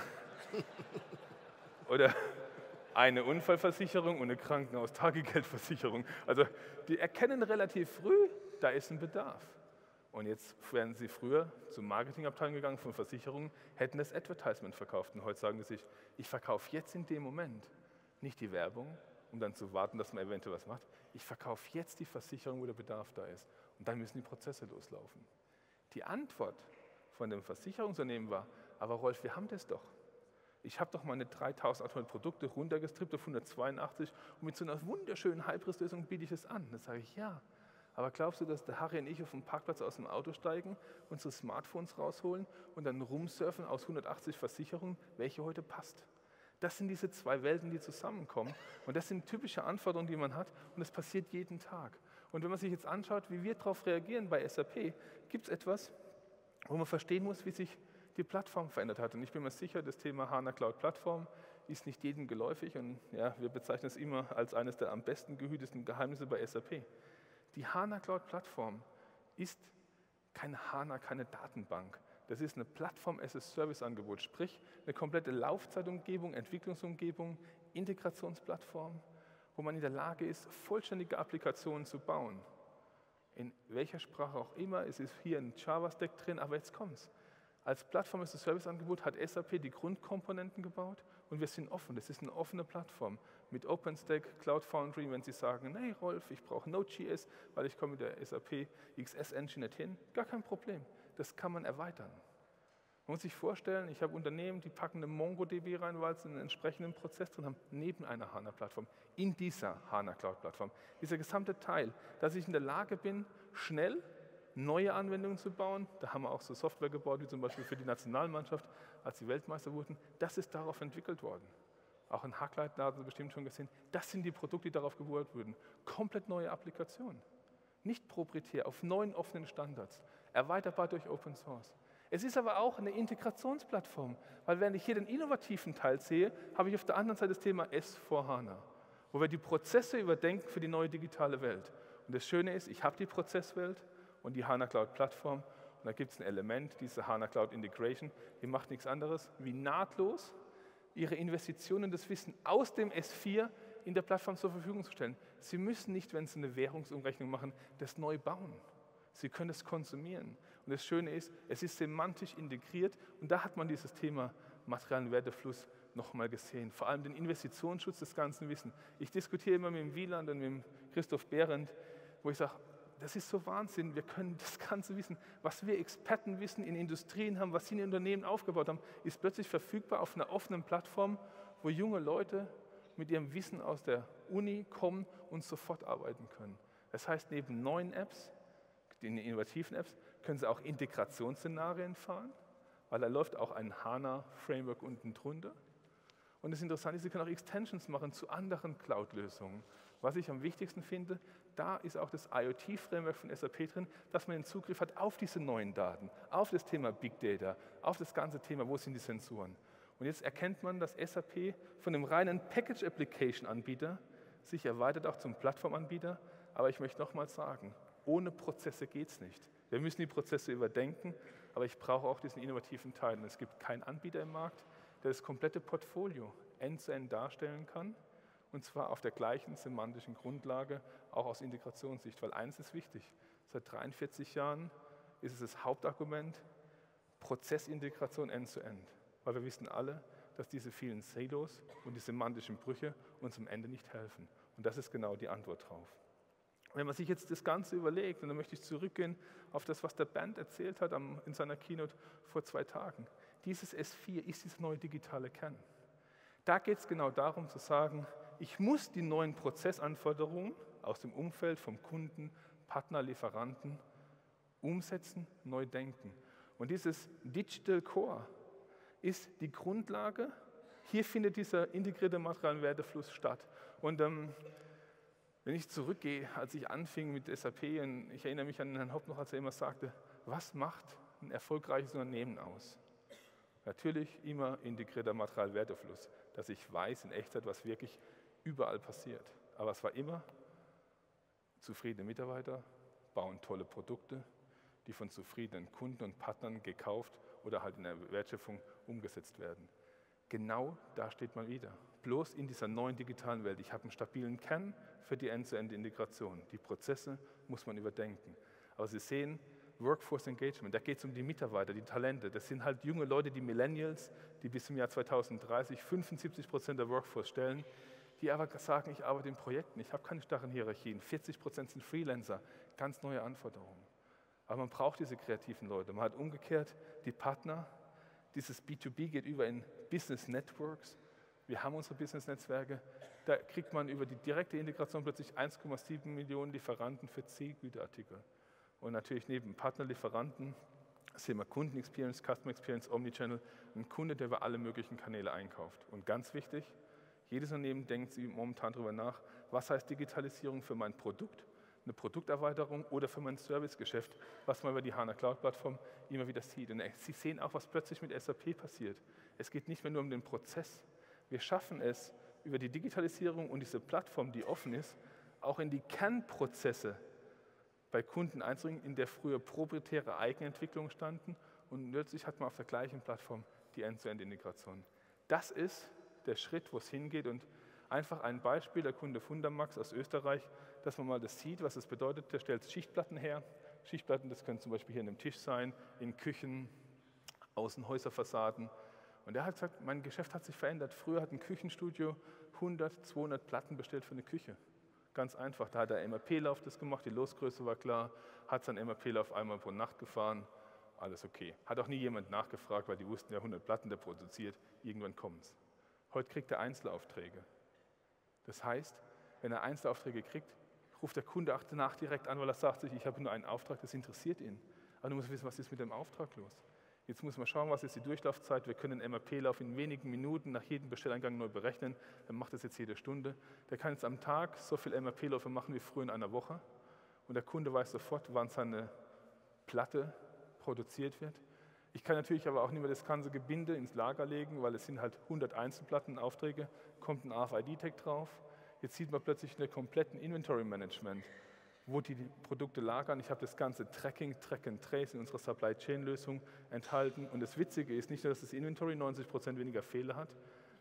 eine Unfallversicherung und eine Krankenhaustagegeldversicherung. Also die erkennen relativ früh, da ist ein Bedarf. Und jetzt wären sie früher zur Marketingabteilung gegangen von Versicherungen, hätten das Advertisement verkauft. Und heute sagen sie sich, ich verkaufe jetzt in dem Moment nicht die Werbung, um dann zu warten, dass man eventuell was macht. Ich verkaufe jetzt die Versicherung, wo der Bedarf da ist. Und dann müssen die Prozesse loslaufen. Die Antwort von dem Versicherungsunternehmen war, aber Rolf, wir haben das doch. Ich habe doch meine 3.800 Produkte runtergestrippt auf 182 und mit so einer wunderschönen Hybris-Lösung biete ich es an. Da sage ich, ja. Aber glaubst du, dass der Harry und ich auf dem Parkplatz aus dem Auto steigen, unsere Smartphones rausholen und dann rumsurfen aus 180 Versicherungen, welche heute passt? Das sind diese 2 Welten, die zusammenkommen. Und das sind typische Anforderungen, die man hat. Und das passiert jeden Tag. Und wenn man sich jetzt anschaut, wie wir darauf reagieren bei SAP, gibt es etwas, wo man verstehen muss, wie sich die Plattform verändert hat. Und ich bin mir sicher, das Thema HANA Cloud Plattform ist nicht jedem geläufig. Und ja, wir bezeichnen es immer als eines der am besten gehütesten Geheimnisse bei SAP. Die HANA Cloud Plattform ist keine HANA, keine Datenbank. Das ist eine Plattform-as-a-Service-Angebot, sprich eine komplette Laufzeitumgebung, Entwicklungsumgebung, Integrationsplattform, wo man in der Lage ist, vollständige Applikationen zu bauen. In welcher Sprache auch immer, es ist hier ein Java-Stack drin, aber jetzt kommt's. Als Plattform-as-a-Service-Angebot hat SAP die Grundkomponenten gebaut und wir sind offen. Das ist eine offene Plattform mit OpenStack, Cloud Foundry. Wenn Sie sagen, hey Rolf, ich brauche Node.js, weil ich komme mit der SAP XS Engine nicht hin, gar kein Problem. Das kann man erweitern. Man muss sich vorstellen, ich habe Unternehmen, die packen eine MongoDB rein, weil sie einen entsprechenden Prozess drin haben, neben einer HANA-Plattform, in dieser HANA-Cloud-Plattform. Dieser gesamte Teil, dass ich in der Lage bin, schnell neue Anwendungen zu bauen. Da haben wir auch so Software gebaut, wie zum Beispiel für die Nationalmannschaft, als sie Weltmeister wurden. Das ist darauf entwickelt worden. Auch in Hacklight, da haben Sie bestimmt schon gesehen, das sind die Produkte, die darauf gebaut wurden. Komplett neue Applikationen. Nicht proprietär, auf neuen offenen Standards. Erweiterbar durch Open Source. Es ist aber auch eine Integrationsplattform, weil wenn ich hier den innovativen Teil sehe, habe ich auf der anderen Seite das Thema S4HANA, wo wir die Prozesse überdenken für die neue digitale Welt. Und das Schöne ist, ich habe die Prozesswelt und die HANA Cloud Plattform und da gibt es ein Element, diese HANA Cloud Integration, die macht nichts anderes, wie nahtlos ihre Investitionen, das Wissen aus dem S4 in der Plattform zur Verfügung zu stellen. Sie müssen nicht, wenn Sie eine Währungsumrechnung machen, das neu bauen. Sie können es konsumieren. Und das Schöne ist, es ist semantisch integriert und da hat man dieses Thema materiellen Wertefluss nochmal gesehen. Vor allem den Investitionsschutz des ganzen Wissens. Ich diskutiere immer mit dem Wieland und mit dem Christoph Behrendt, wo ich sage, das ist so Wahnsinn, wir können das ganze Wissen, was wir Expertenwissen in Industrien haben, was sie in Unternehmen aufgebaut haben, ist plötzlich verfügbar auf einer offenen Plattform, wo junge Leute mit ihrem Wissen aus der Uni kommen und sofort arbeiten können. Das heißt, neben neuen Apps, den innovativen Apps, können sie auch Integrationsszenarien fahren, weil da läuft auch ein HANA-Framework unten drunter. Und das Interessante ist, Sie können auch Extensions machen zu anderen Cloud-Lösungen. Was ich am wichtigsten finde, da ist auch das IoT-Framework von SAP drin, dass man den Zugriff hat auf diese neuen Daten, auf das Thema Big Data, auf das ganze Thema, wo sind die Sensoren. Und jetzt erkennt man, dass SAP von einem reinen Package-Application-Anbieter sich erweitert auch zum Plattformanbieter. Aber ich möchte nochmals sagen, ohne Prozesse geht es nicht. Wir müssen die Prozesse überdenken, aber ich brauche auch diesen innovativen Teil. Und es gibt keinen Anbieter im Markt, der das komplette Portfolio end-to-end darstellen kann. Und zwar auf der gleichen semantischen Grundlage, auch aus Integrationssicht. Weil eines ist wichtig, seit 43 Jahren ist es das Hauptargument, Prozessintegration end-to-end. Weil wir wissen alle, dass diese vielen Silos und die semantischen Brüche uns am Ende nicht helfen. Und das ist genau die Antwort drauf. Wenn man sich jetzt das Ganze überlegt, und dann möchte ich zurückgehen auf das, was der Bernd erzählt hat in seiner Keynote vor 2 Tagen. Dieses S4 ist dieser neue digitale Kern. Da geht es genau darum zu sagen, ich muss die neuen Prozessanforderungen aus dem Umfeld vom Kunden, Partner, Lieferanten umsetzen, neu denken. Und dieses Digital Core ist die Grundlage. Hier findet dieser integrierte materiellen Wertefluss statt. Und wenn ich zurückgehe, als ich anfing mit SAP, und ich erinnere mich an Herrn Hopp noch, als er immer sagte, was macht ein erfolgreiches Unternehmen aus? Natürlich immer integrierter materieller Wertefluss, dass ich weiß in Echtzeit, was wirklich überall passiert. Aber es war immer zufriedene Mitarbeiter, bauen tolle Produkte, die von zufriedenen Kunden und Partnern gekauft oder halt in der Wertschöpfung umgesetzt werden. Genau da steht man wieder. Bloß in dieser neuen digitalen Welt. Ich habe einen stabilen Kern für die End-to-End-Integration. Die Prozesse muss man überdenken. Aber Sie sehen, Workforce Engagement, da geht es um die Mitarbeiter, die Talente. Das sind halt junge Leute, die Millennials, die bis zum Jahr 2030 75% der Workforce stellen, die aber sagen, ich arbeite in Projekten, ich habe keine starren Hierarchien. 40% sind Freelancer, ganz neue Anforderungen. Aber man braucht diese kreativen Leute. Man hat umgekehrt die Partner. Dieses B2B geht über in Business Networks. Wir haben unsere Business-Netzwerke. Da kriegt man über die direkte Integration plötzlich 1,7 Millionen Lieferanten für C-Güterartikel. Und natürlich neben Partnerlieferanten sehen wir Kunden-Experience, Customer-Experience, Omnichannel, ein Kunde, der über alle möglichen Kanäle einkauft. Und ganz wichtig, jedes Unternehmen denkt momentan darüber nach, was heißt Digitalisierung für mein Produkt, eine Produkterweiterung oder für mein Servicegeschäft, was man über die HANA Cloud-Plattform immer wieder sieht. Und Sie sehen auch, was plötzlich mit SAP passiert. Es geht nicht mehr nur um den Prozess. Wir schaffen es, über die Digitalisierung und diese Plattform, die offen ist, auch in die Kernprozesse bei Kunden einzudringen, in der früher proprietäre Eigenentwicklung standen und plötzlich hat man auf der gleichen Plattform die End-to-End-Integration. Das ist der Schritt, wo es hingeht und einfach ein Beispiel, der Kunde Fundamax aus Österreich, dass man mal das sieht, was es bedeutet. Der stellt Schichtplatten her. Schichtplatten, das können zum Beispiel hier in einem Tisch sein, in Küchen, Außenhäuserfassaden. Und er hat gesagt, mein Geschäft hat sich verändert. Früher hat ein Küchenstudio 100, 200 Platten bestellt für eine Küche. Ganz einfach, da hat er MRP-Lauf das gemacht, die Losgröße war klar, hat seinen MRP-Lauf einmal pro Nacht gefahren, alles okay. Hat auch nie jemand nachgefragt, weil die wussten ja 100 Platten, der produziert, irgendwann kommt es. Heute kriegt er Einzelaufträge. Das heißt, wenn er Einzelaufträge kriegt, ruft der Kunde auch danach direkt an, weil er sagt sich, ich habe nur einen Auftrag, das interessiert ihn. Aber du musst wissen, was ist mit dem Auftrag los. Jetzt muss man schauen, was ist die Durchlaufzeit. Wir können den MRP-Lauf in wenigen Minuten nach jedem Bestelleingang neu berechnen. Dann macht das jetzt jede Stunde. Der kann jetzt am Tag so viel MRP-Läufe machen wie früher in einer Woche. Und der Kunde weiß sofort, wann seine Platte produziert wird. Ich kann natürlich aber auch nicht mehr das ganze Gebinde ins Lager legen, weil es sind halt 100 Einzelplattenaufträge, kommt ein RFID-Tag drauf. Jetzt sieht man plötzlich einen kompletten Inventory-Management, wo die Produkte lagern. Ich habe das ganze Tracking, Track and Trace in unserer Supply Chain Lösung enthalten. Und das Witzige ist nicht nur, dass das Inventory 90% weniger Fehler hat,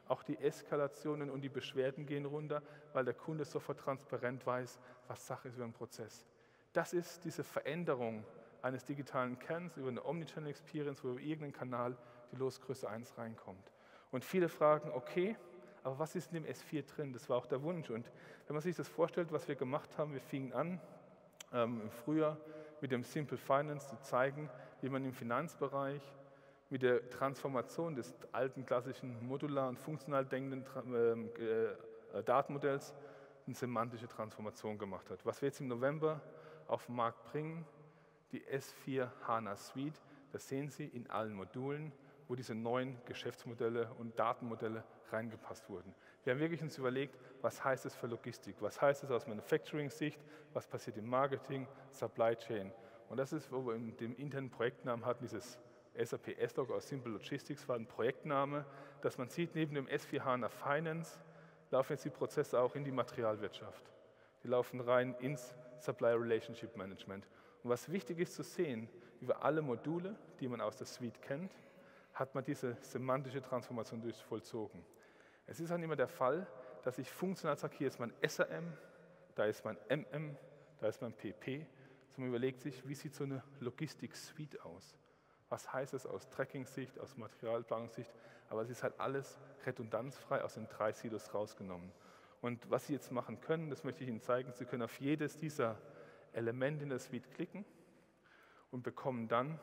Auch die Eskalationen und die Beschwerden gehen runter, weil der Kunde sofort transparent weiß, was Sache ist über den Prozess. Das ist diese Veränderung eines digitalen Kerns über eine Omnichannel Experience, wo über irgendeinen Kanal die Losgröße 1 reinkommt. Und viele fragen, okay, aber was ist in dem S4 drin? Das war auch der Wunsch. Und wenn man sich das vorstellt, was wir gemacht haben, wir fingen an im Frühjahr mit dem Simple Finance zu zeigen, wie man im Finanzbereich mit der Transformation des alten klassischen modular und funktional denkenden Datenmodells eine semantische Transformation gemacht hat. Was wir jetzt im November auf den Markt bringen, die S4 HANA Suite, das sehen Sie in allen Modulen, wo diese neuen Geschäftsmodelle und Datenmodelle reingepasst wurden. Wir haben wirklich uns überlegt, was heißt es für Logistik, was heißt es aus Manufacturing-Sicht, was passiert im Marketing, Supply Chain. Und das ist, wo wir in dem internen Projektnamen hatten, dieses SAP S-Log aus Simple Logistics, war ein Projektname, dass man sieht, neben dem S4 HANA Finance laufen jetzt die Prozesse auch in die Materialwirtschaft. Die laufen rein ins Supplier Relationship Management. Und was wichtig ist zu sehen, über alle Module, die man aus der Suite kennt, hat man diese semantische Transformation vollzogen. Es ist dann immer der Fall, dass ich funktional sage, hier ist mein SRM, da ist mein MM, da ist mein PP. Also man überlegt sich, wie sieht so eine Logistik-Suite aus? Was heißt es aus Tracking-Sicht, aus Materialplanungssicht? Aber es ist halt alles redundanzfrei aus den 3 Silos rausgenommen. Und was Sie jetzt machen können, das möchte ich Ihnen zeigen, Sie können auf jedes dieser Elemente in der Suite klicken und bekommen dann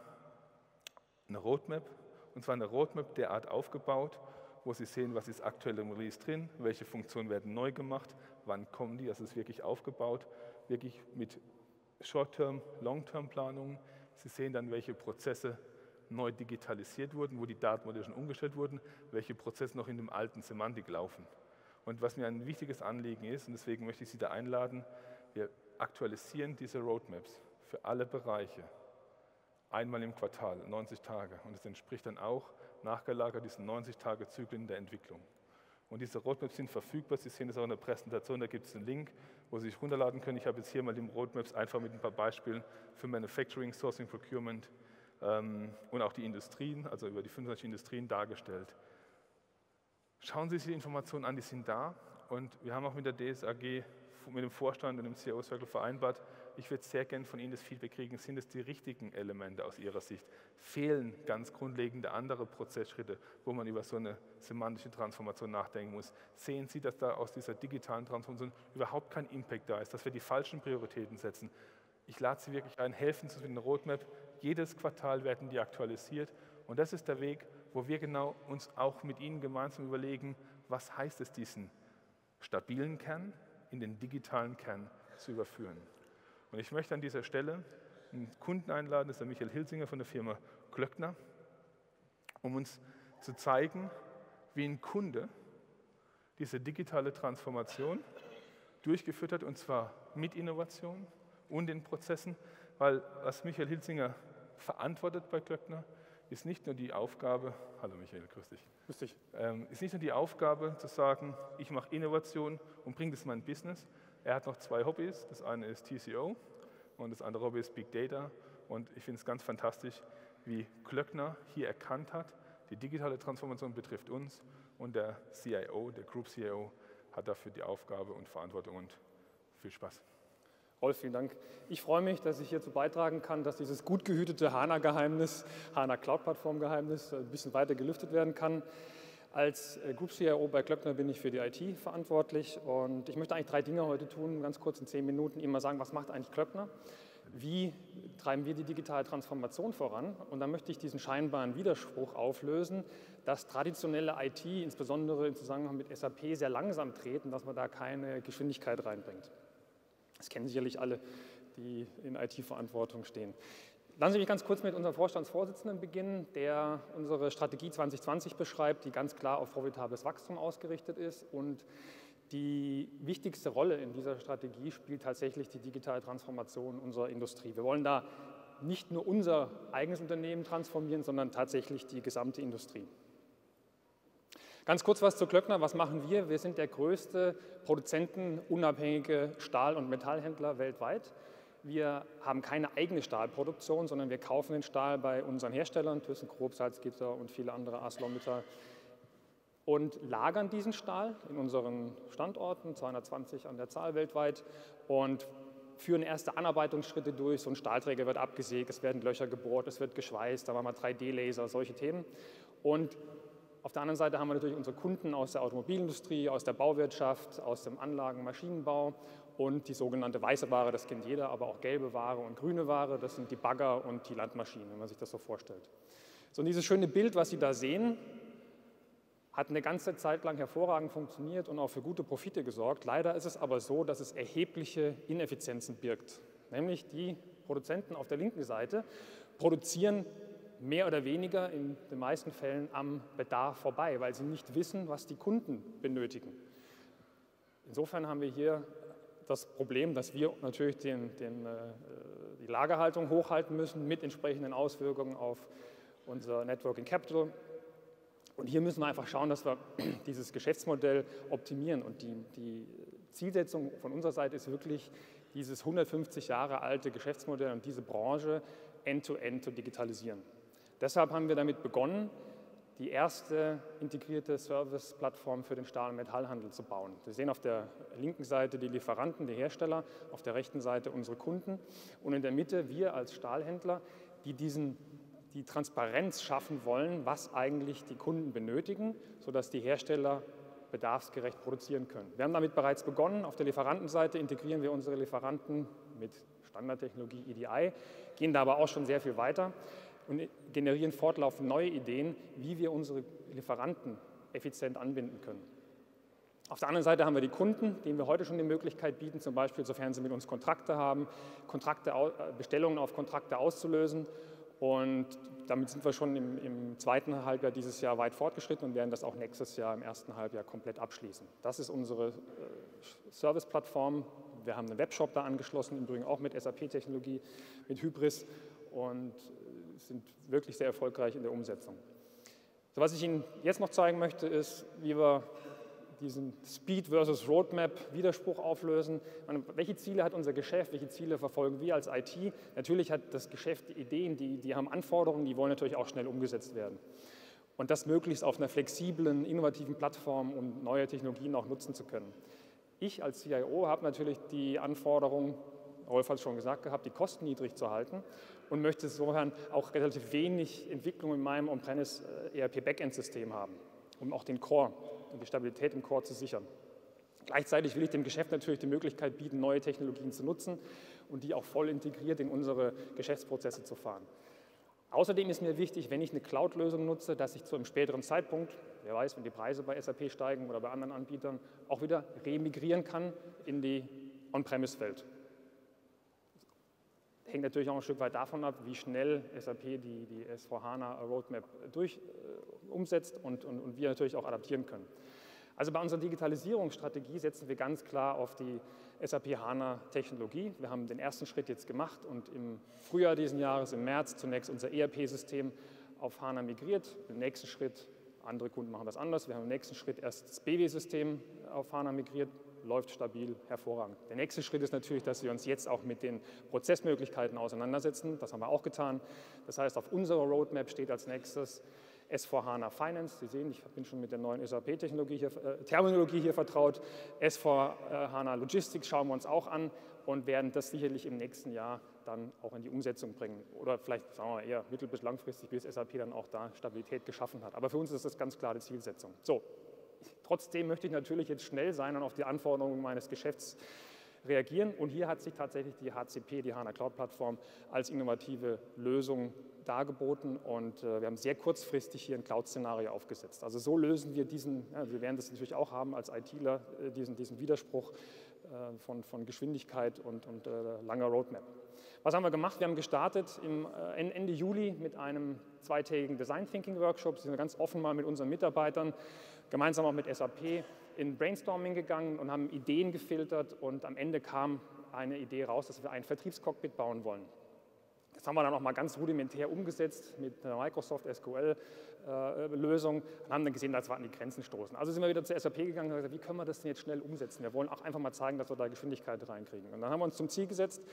eine Roadmap, und zwar eine Roadmap derart aufgebaut, wo Sie sehen, was ist aktuell im Release drin, welche Funktionen werden neu gemacht, wann kommen die, das ist wirklich aufgebaut, wirklich mit Short-Term, Long-Term-Planungen. Sie sehen dann, welche Prozesse neu digitalisiert wurden, wo die Datenmodelle schon umgestellt wurden, welche Prozesse noch in dem alten Semantik laufen. Und was mir ein wichtiges Anliegen ist, und deswegen möchte ich Sie da einladen, wir aktualisieren diese Roadmaps für alle Bereiche einmal im Quartal, 90 Tage. Und das entspricht dann auch nachgelagert diesen 90-Tage-Zyklen der Entwicklung. Und diese Roadmaps sind verfügbar. Sie sehen das auch in der Präsentation, da gibt es einen Link, wo Sie sich runterladen können. Ich habe jetzt hier mal die Roadmaps einfach mit ein paar Beispielen für Manufacturing, Sourcing, Procurement und auch die Industrien, also über die 25 Industrien dargestellt. Schauen Sie sich die Informationen an, die sind da. Und wir haben auch mit der DSAG, mit dem Vorstand und dem CIO Circle vereinbart, ich würde sehr gerne von Ihnen das Feedback kriegen, sind es die richtigen Elemente aus Ihrer Sicht? Fehlen ganz grundlegende andere Prozessschritte, wo man über so eine semantische Transformation nachdenken muss? Sehen Sie, dass da aus dieser digitalen Transformation überhaupt kein Impact da ist, dass wir die falschen Prioritäten setzen? Ich lade Sie wirklich ein, helfen Sie mit der Roadmap. Jedes Quartal werden die aktualisiert. Und das ist der Weg, wo wir genau uns auch mit Ihnen gemeinsam überlegen, was heißt es, diesen stabilen Kern in den digitalen Kern zu überführen. Und ich möchte an dieser Stelle einen Kunden einladen, das ist der Michael Hilsinger von der Firma Klöckner, um uns zu zeigen, wie ein Kunde diese digitale Transformation durchgeführt hat, und zwar mit Innovation und den Prozessen, weil was Michael Hilsinger verantwortet bei Klöckner, ist nicht nur die Aufgabe, hallo Michael, grüß dich, ist nicht nur die Aufgabe zu sagen, ich mache Innovation und bringe das in mein Business. Er hat noch 2 Hobbys, das eine ist TCO und das andere Hobby ist Big Data. Und ich finde es ganz fantastisch, wie Klöckner hier erkannt hat, die digitale Transformation betrifft uns und der CIO, der Group CIO, hat dafür die Aufgabe und Verantwortung und viel Spaß. Rolf, vielen Dank. Ich freue mich, dass ich hierzu beitragen kann, dass dieses gut gehütete HANA-Geheimnis, HANA-Cloud-Plattform-Geheimnis ein bisschen weiter gelüftet werden kann. Als Group CIO bei Klöckner bin ich für die IT verantwortlich und ich möchte eigentlich 3 Dinge heute tun, ganz kurz in 10 Minuten, Ihnen mal sagen, was macht eigentlich Klöckner, wie treiben wir die digitale Transformation voran und dann möchte ich diesen scheinbaren Widerspruch auflösen, dass traditionelle IT, insbesondere im Zusammenhang mit SAP, sehr langsam treten, dass man da keine Geschwindigkeit reinbringt. Das kennen sicherlich alle, die in IT-Verantwortung stehen. Lassen Sie mich ganz kurz mit unserem Vorstandsvorsitzenden beginnen, der unsere Strategie 2020 beschreibt, die ganz klar auf profitables Wachstum ausgerichtet ist. Und die wichtigste Rolle in dieser Strategie spielt tatsächlich die digitale Transformation unserer Industrie. Wir wollen da nicht nur unser eigenes Unternehmen transformieren, sondern tatsächlich die gesamte Industrie. Ganz kurz was zu Klöckner. Was machen wir? Wir sind der größte produzentenunabhängige Stahl- und Metallhändler weltweit. Wir haben keine eigene Stahlproduktion, sondern wir kaufen den Stahl bei unseren Herstellern, ThyssenKrupp, Salzgitter und viele andere, ArcelorMittal. und lagern diesen Stahl in unseren Standorten, 220 an der Zahl weltweit, und führen erste Anarbeitungsschritte durch. So ein Stahlträger wird abgesägt, es werden Löcher gebohrt, es wird geschweißt, da machen wir 3D-Laser, solche Themen. Und auf der anderen Seite haben wir natürlich unsere Kunden aus der Automobilindustrie, aus der Bauwirtschaft, aus dem Anlagen- und Maschinenbau und die sogenannte weiße Ware, das kennt jeder, aber auch gelbe Ware und grüne Ware, das sind die Bagger und die Landmaschinen, wenn man sich das so vorstellt. So, und dieses schöne Bild, was Sie da sehen, hat eine ganze Zeit lang hervorragend funktioniert und auch für gute Profite gesorgt. Leider ist es aber so, dass es erhebliche Ineffizienzen birgt. Nämlich die Produzenten auf der linken Seite produzieren mehr oder weniger in den meisten Fällen am Bedarf vorbei, weil sie nicht wissen, was die Kunden benötigen. Insofern haben wir hier das Problem, dass wir natürlich die Lagerhaltung hochhalten müssen mit entsprechenden Auswirkungen auf unser Net Working Capital. Und hier müssen wir einfach schauen, dass wir dieses Geschäftsmodell optimieren. Und die Zielsetzung von unserer Seite ist wirklich, dieses 150 Jahre alte Geschäftsmodell und diese Branche end-to-end zu digitalisieren. Deshalb haben wir damit begonnen, die erste integrierte Service-Plattform für den Stahl- und Metallhandel zu bauen. Sie sehen auf der linken Seite die Lieferanten, die Hersteller, auf der rechten Seite unsere Kunden und in der Mitte wir als Stahlhändler, die die Transparenz schaffen wollen, was eigentlich die Kunden benötigen, sodass die Hersteller bedarfsgerecht produzieren können. Wir haben damit bereits begonnen. Auf der Lieferantenseite integrieren wir unsere Lieferanten mit Standardtechnologie EDI, gehen da aber auch schon sehr viel weiter und generieren fortlaufend neue Ideen, wie wir unsere Lieferanten effizient anbinden können. Auf der anderen Seite haben wir die Kunden, denen wir heute schon die Möglichkeit bieten, zum Beispiel, sofern sie mit uns Kontrakte haben, Bestellungen auf Kontrakte auszulösen. Und damit sind wir schon im zweiten Halbjahr dieses Jahr weit fortgeschritten und werden das auch nächstes Jahr im ersten Halbjahr komplett abschließen. Das ist unsere Service-Plattform. Wir haben einen Webshop da angeschlossen, im Übrigen auch mit SAP-Technologie, mit Hybris und sind wirklich sehr erfolgreich in der Umsetzung. So, was ich Ihnen jetzt noch zeigen möchte, ist, wie wir diesen Speed versus Roadmap Widerspruch auflösen. Welche Ziele hat unser Geschäft, welche Ziele verfolgen wir als IT? Natürlich hat das Geschäft Ideen, die haben Anforderungen, die wollen natürlich auch schnell umgesetzt werden. Und das möglichst auf einer flexiblen, innovativen Plattform, um neue Technologien auch nutzen zu können. Ich als CIO habe natürlich die Anforderung, Rolf hat es schon gesagt gehabt, die Kosten niedrig zu halten und möchte insofern auch relativ wenig Entwicklung in meinem On-Premise ERP-Backend-System haben, um auch den Core und die Stabilität im Core zu sichern. Gleichzeitig will ich dem Geschäft natürlich die Möglichkeit bieten, neue Technologien zu nutzen und die auch voll integriert in unsere Geschäftsprozesse zu fahren. Außerdem ist mir wichtig, wenn ich eine Cloud-Lösung nutze, dass ich zu einem späteren Zeitpunkt, wer weiß, wenn die Preise bei SAP steigen oder bei anderen Anbietern, auch wieder remigrieren kann in die On-Premise-Welt. Hängt natürlich auch ein Stück weit davon ab, wie schnell SAP die S4HANA Roadmap umsetzt und wir natürlich auch adaptieren können. Also bei unserer Digitalisierungsstrategie setzen wir ganz klar auf die SAP HANA Technologie. Wir haben den ersten Schritt jetzt gemacht und im Frühjahr diesen Jahres, im März, zunächst unser ERP-System auf HANA migriert. Im nächsten Schritt, andere Kunden machen das anders, wir haben im nächsten Schritt erst das BW-System auf HANA migriert. Läuft stabil, hervorragend. Der nächste Schritt ist natürlich, dass wir uns jetzt auch mit den Prozessmöglichkeiten auseinandersetzen. Das haben wir auch getan. Das heißt, auf unserer Roadmap steht als nächstes S4HANA Finance. Sie sehen, ich bin schon mit der neuen SAP-Terminologie hier vertraut. S4HANA Logistics schauen wir uns auch an und werden das sicherlich im nächsten Jahr dann auch in die Umsetzung bringen. Oder vielleicht, sagen wir eher mittel- bis langfristig, bis SAP dann auch da Stabilität geschaffen hat. Aber für uns ist das ganz klar die Zielsetzung. So. Trotzdem möchte ich natürlich jetzt schnell sein und auf die Anforderungen meines Geschäfts reagieren. Und hier hat sich tatsächlich die HCP, die HANA Cloud Plattform, als innovative Lösung dargeboten. Und wir haben sehr kurzfristig hier ein Cloud-Szenario aufgesetzt. Also so lösen wir wir werden das natürlich auch haben als ITler, diesen Widerspruch von Geschwindigkeit und langer Roadmap. Was haben wir gemacht? Wir haben gestartet Ende Juli mit einem zweitägigen Design Thinking Workshop. Wir sind ganz offen mal mit unseren Mitarbeitern, gemeinsam auch mit SAP, in Brainstorming gegangen und haben Ideen gefiltert und am Ende kam eine Idee raus, dass wir ein Vertriebscockpit bauen wollen. Das haben wir dann auch mal ganz rudimentär umgesetzt mit einer Microsoft SQL-Lösung und haben dann gesehen, dass wir an die Grenzen stoßen. Also sind wir wieder zur SAP gegangen und haben gesagt, wie können wir das denn jetzt schnell umsetzen? Wir wollen auch einfach mal zeigen, dass wir da Geschwindigkeit reinkriegen. Und dann haben wir uns zum Ziel gesetzt,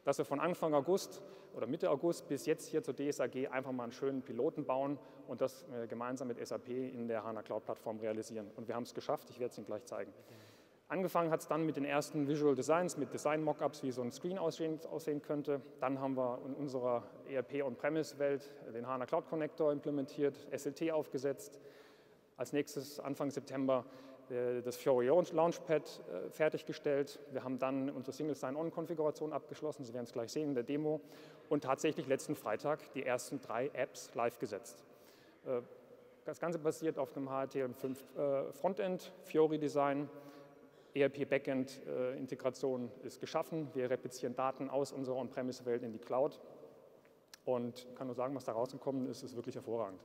dass wir von Anfang August oder Mitte August bis jetzt hier zur DSAG einfach mal einen schönen Piloten bauen und das gemeinsam mit SAP in der HANA Cloud Plattform realisieren. Und wir haben es geschafft, ich werde es Ihnen gleich zeigen. Angefangen hat es dann mit den ersten Visual Designs, mit Design-Mockups, wie so ein Screen aussehen könnte. Dann haben wir in unserer ERP On-Premise-Welt den HANA Cloud Connector implementiert, SLT aufgesetzt. Als nächstes Anfang September das Fiori Launchpad fertiggestellt. Wir haben dann unsere Single Sign-On-Konfiguration abgeschlossen, Sie werden es gleich sehen in der Demo. Und tatsächlich letzten Freitag die ersten 3 Apps live gesetzt. Das Ganze basiert auf einem HTML5 Frontend, Fiori Design. ERP Backend Integration ist geschaffen. Wir replizieren Daten aus unserer On-Premise-Welt in die Cloud. Und ich kann nur sagen, was da rausgekommen ist, ist wirklich hervorragend.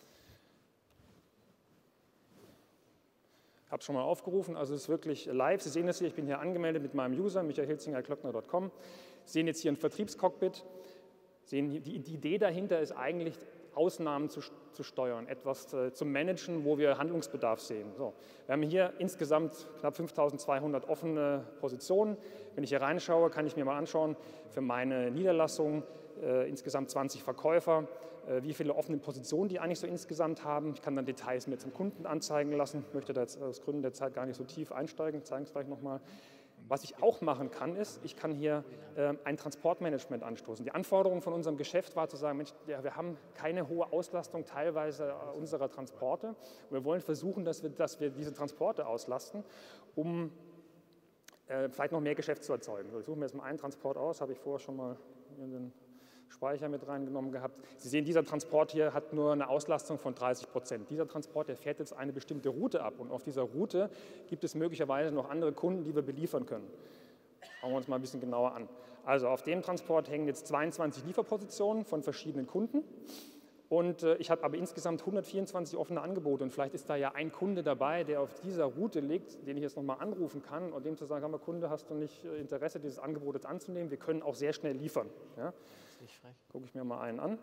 Ich habe es schon mal aufgerufen, also es ist wirklich live. Sie sehen das hier, ich bin hier angemeldet mit meinem User, michaelhilzinger@klöckner.com. Sie sehen jetzt hier ein Vertriebscockpit. Die Idee dahinter ist eigentlich, Ausnahmen zu steuern, etwas zu managen, wo wir Handlungsbedarf sehen. So, wir haben hier insgesamt knapp 5.200 offene Positionen. Wenn ich hier reinschaue, kann ich mir mal anschauen, für meine Niederlassung insgesamt 20 Verkäufer, wie viele offene Positionen die eigentlich so insgesamt haben. Ich kann dann Details mir zum Kunden anzeigen lassen. Ich möchte da jetzt aus Gründen der Zeit gar nicht so tief einsteigen, zeigen es gleich nochmal. Was ich auch machen kann, ist, ich kann hier ein Transportmanagement anstoßen. Die Anforderung von unserem Geschäft war zu sagen, Mensch, ja, wir haben keine hohe Auslastung teilweise unserer Transporte. Und wir wollen versuchen, dass wir diese Transporte auslasten, um vielleicht noch mehr Geschäft zu erzeugen. So, ich suche mir jetzt mal einen Transport aus, habe ich vorher schon mal in den Speicher mit reingenommen gehabt. Sie sehen, dieser Transport hier hat nur eine Auslastung von 30%. Dieser Transport, der fährt jetzt eine bestimmte Route ab und auf dieser Route gibt es möglicherweise noch andere Kunden, die wir beliefern können. Schauen wir uns mal ein bisschen genauer an. Also auf dem Transport hängen jetzt 22 Lieferpositionen von verschiedenen Kunden und ich habe aber insgesamt 124 offene Angebote und vielleicht ist da ja ein Kunde dabei, der auf dieser Route liegt, den ich jetzt nochmal anrufen kann und dem zu sagen, Kunde, hast du nicht Interesse, dieses Angebot jetzt anzunehmen? Wir können auch sehr schnell liefern. Ja? Gucke ich mir mal einen an.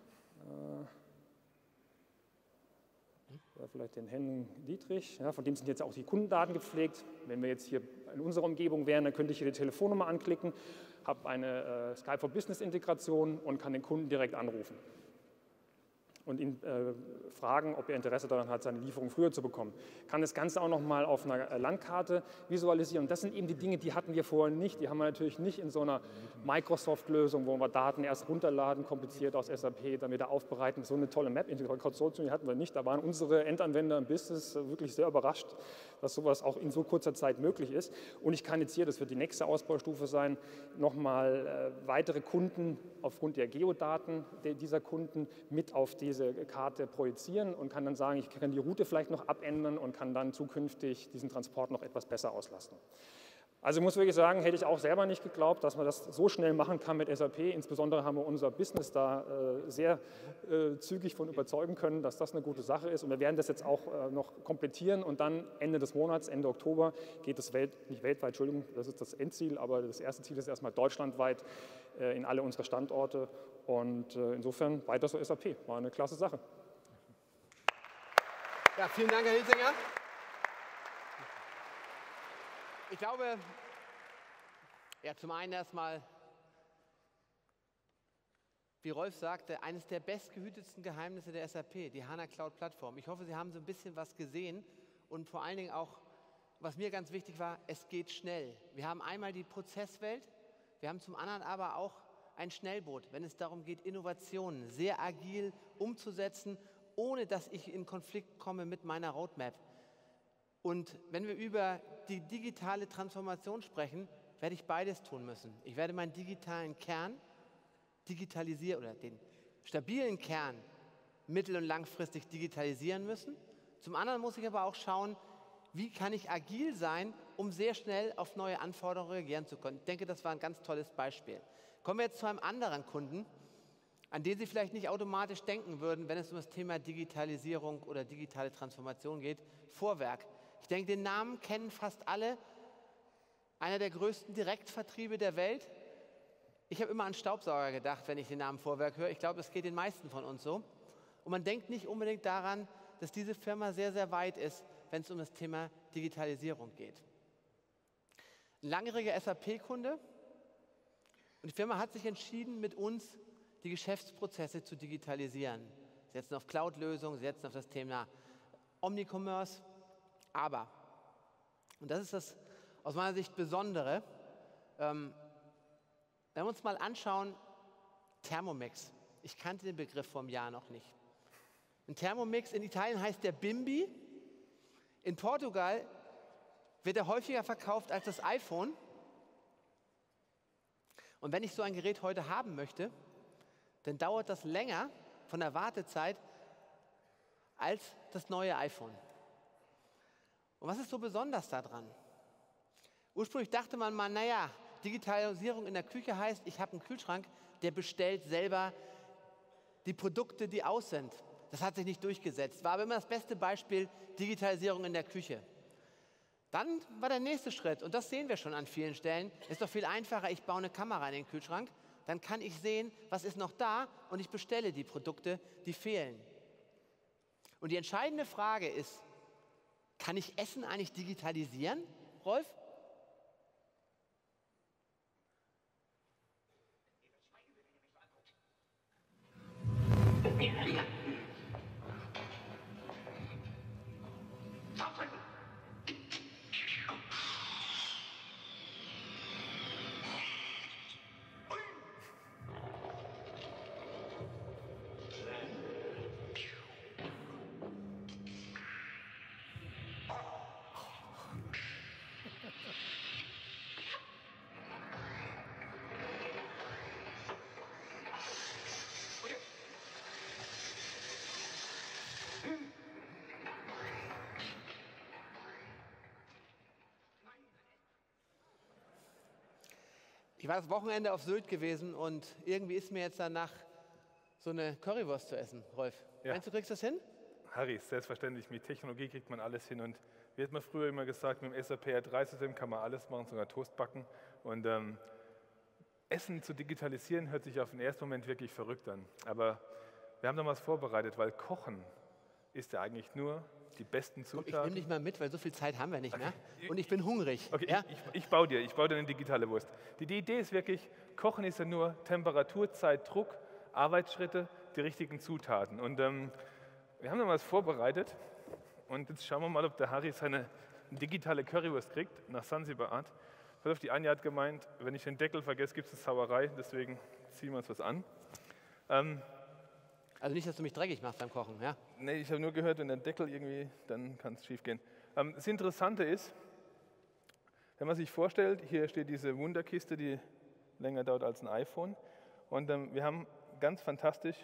Vielleicht den Henning Dietrich, ja, von dem sind jetzt auch die Kundendaten gepflegt. Wenn wir jetzt hier in unserer Umgebung wären, dann könnte ich hier die Telefonnummer anklicken, habe eine Skype for Business Integration und kann den Kunden direkt anrufen und ihn fragen, ob er Interesse daran hat, seine Lieferung früher zu bekommen. Kann das Ganze auch noch mal auf einer Landkarte visualisieren. Und das sind eben die Dinge, die hatten wir vorher nicht. Die haben wir natürlich nicht in so einer Microsoft-Lösung, wo wir Daten erst runterladen, kompliziert aus SAP, dann wieder aufbereiten. So eine tolle Map-Integration hatten wir nicht. Da waren unsere Endanwender im Business wirklich sehr überrascht, dass sowas auch in so kurzer Zeit möglich ist. Und ich kann jetzt hier, das wird die nächste Ausbaustufe sein, nochmal weitere Kunden aufgrund der Geodaten dieser Kunden mit auf diese Karte projizieren und kann dann sagen, ich kann die Route vielleicht noch abändern und kann dann zukünftig diesen Transport noch etwas besser auslasten. Also ich muss wirklich sagen, hätte ich auch selber nicht geglaubt, dass man das so schnell machen kann mit SAP. Insbesondere haben wir unser Business da sehr zügig von überzeugen können, dass das eine gute Sache ist. Und wir werden das jetzt auch noch komplettieren und dann Ende des Monats, Ende Oktober, geht es nicht weltweit, Entschuldigung, das ist das Endziel, aber das erste Ziel ist erstmal deutschlandweit in alle unsere Standorte. Und insofern weiter so SAP. War eine klasse Sache. Ja, vielen Dank, Herr Hilzinger. Ich glaube, ja, zum einen erstmal, wie Rolf sagte, eines der bestgehütetsten Geheimnisse der SAP, die HANA Cloud Plattform. Ich hoffe, Sie haben so ein bisschen was gesehen und vor allen Dingen auch, was mir ganz wichtig war, es geht schnell. Wir haben einmal die Prozesswelt, wir haben zum anderen aber auch ein Schnellboot, wenn es darum geht, Innovationen sehr agil umzusetzen, ohne dass ich in Konflikt komme mit meiner Roadmap. Und wenn wir über die digitale Transformation sprechen, werde ich beides tun müssen. Ich werde meinen digitalen Kern digitalisieren oder den stabilen Kern mittel- und langfristig digitalisieren müssen. Zum anderen muss ich aber auch schauen, wie kann ich agil sein, um sehr schnell auf neue Anforderungen reagieren zu können. Ich denke, das war ein ganz tolles Beispiel. Kommen wir jetzt zu einem anderen Kunden, an den Sie vielleicht nicht automatisch denken würden, wenn es um das Thema Digitalisierung oder digitale Transformation geht. Vorwerk. Ich denke, den Namen kennen fast alle. Einer der größten Direktvertriebe der Welt. Ich habe immer an Staubsauger gedacht, wenn ich den Namen Vorwerk höre. Ich glaube, es geht den meisten von uns so. Und man denkt nicht unbedingt daran, dass diese Firma sehr, sehr weit ist, wenn es um das Thema Digitalisierung geht. Ein langjähriger SAP-Kunde, Und die Firma hat sich entschieden, mit uns die Geschäftsprozesse zu digitalisieren. Sie setzen auf Cloud-Lösungen, sie setzen auf das Thema Omnicommerce. Aber, und das ist das aus meiner Sicht Besondere, wenn wir uns mal anschauen, Thermomix. Ich kannte den Begriff vor einem Jahr noch nicht. Ein Thermomix in Italien heißt der Bimbi. In Portugal wird er häufiger verkauft als das iPhone. Und wenn ich so ein Gerät heute haben möchte, dann dauert das länger von der Wartezeit als das neue iPhone. Und was ist so besonders daran? Ursprünglich dachte man mal, naja, Digitalisierung in der Küche heißt, ich habe einen Kühlschrank, der bestellt selber die Produkte, die aus sind. Das hat sich nicht durchgesetzt. War aber immer das beste Beispiel Digitalisierung in der Küche. Dann war der nächste Schritt, und das sehen wir schon an vielen Stellen, ist doch viel einfacher, ich baue eine Kamera in den Kühlschrank, dann kann ich sehen, was ist noch da und ich bestelle die Produkte, die fehlen. Und die entscheidende Frage ist, kann ich Essen eigentlich digitalisieren, Rolf? Ich war das Wochenende auf Sylt gewesen und irgendwie ist mir jetzt danach so eine Currywurst zu essen, Rolf. Ja. Meinst du, kriegst das hin? Harry, selbstverständlich, mit Technologie kriegt man alles hin. Und wie hat man früher immer gesagt, mit dem SAP R3-System kann man alles machen, sogar Toast backen. Und Essen zu digitalisieren hört sich auf den ersten Moment wirklich verrückt an. Aber wir haben da was vorbereitet, weil Kochen ist ja eigentlich nur die besten Zutaten. Ich nehme dich mal mit, weil so viel Zeit haben wir nicht mehr. Und ich bin hungrig. Okay, ja? ich baue dir eine digitale Wurst. Die Idee ist wirklich, Kochen ist ja nur Temperatur, Zeit, Druck, Arbeitsschritte, die richtigen Zutaten. Und wir haben da was vorbereitet. Und jetzt schauen wir mal, ob der Harry seine digitale Currywurst kriegt, nach Sansibar-Art. Die Anja hat gemeint, wenn ich den Deckel vergesse, gibt es eine Sauerei. Deswegen ziehen wir uns was an. Also nicht, dass du mich dreckig machst beim Kochen, ja? Nee, ich habe nur gehört, wenn der Deckel irgendwie, dann kann es schief gehen. Das Interessante ist, wenn man sich vorstellt, hier steht diese Wunderkiste, die länger dauert als ein iPhone. Und wir haben ganz fantastisch,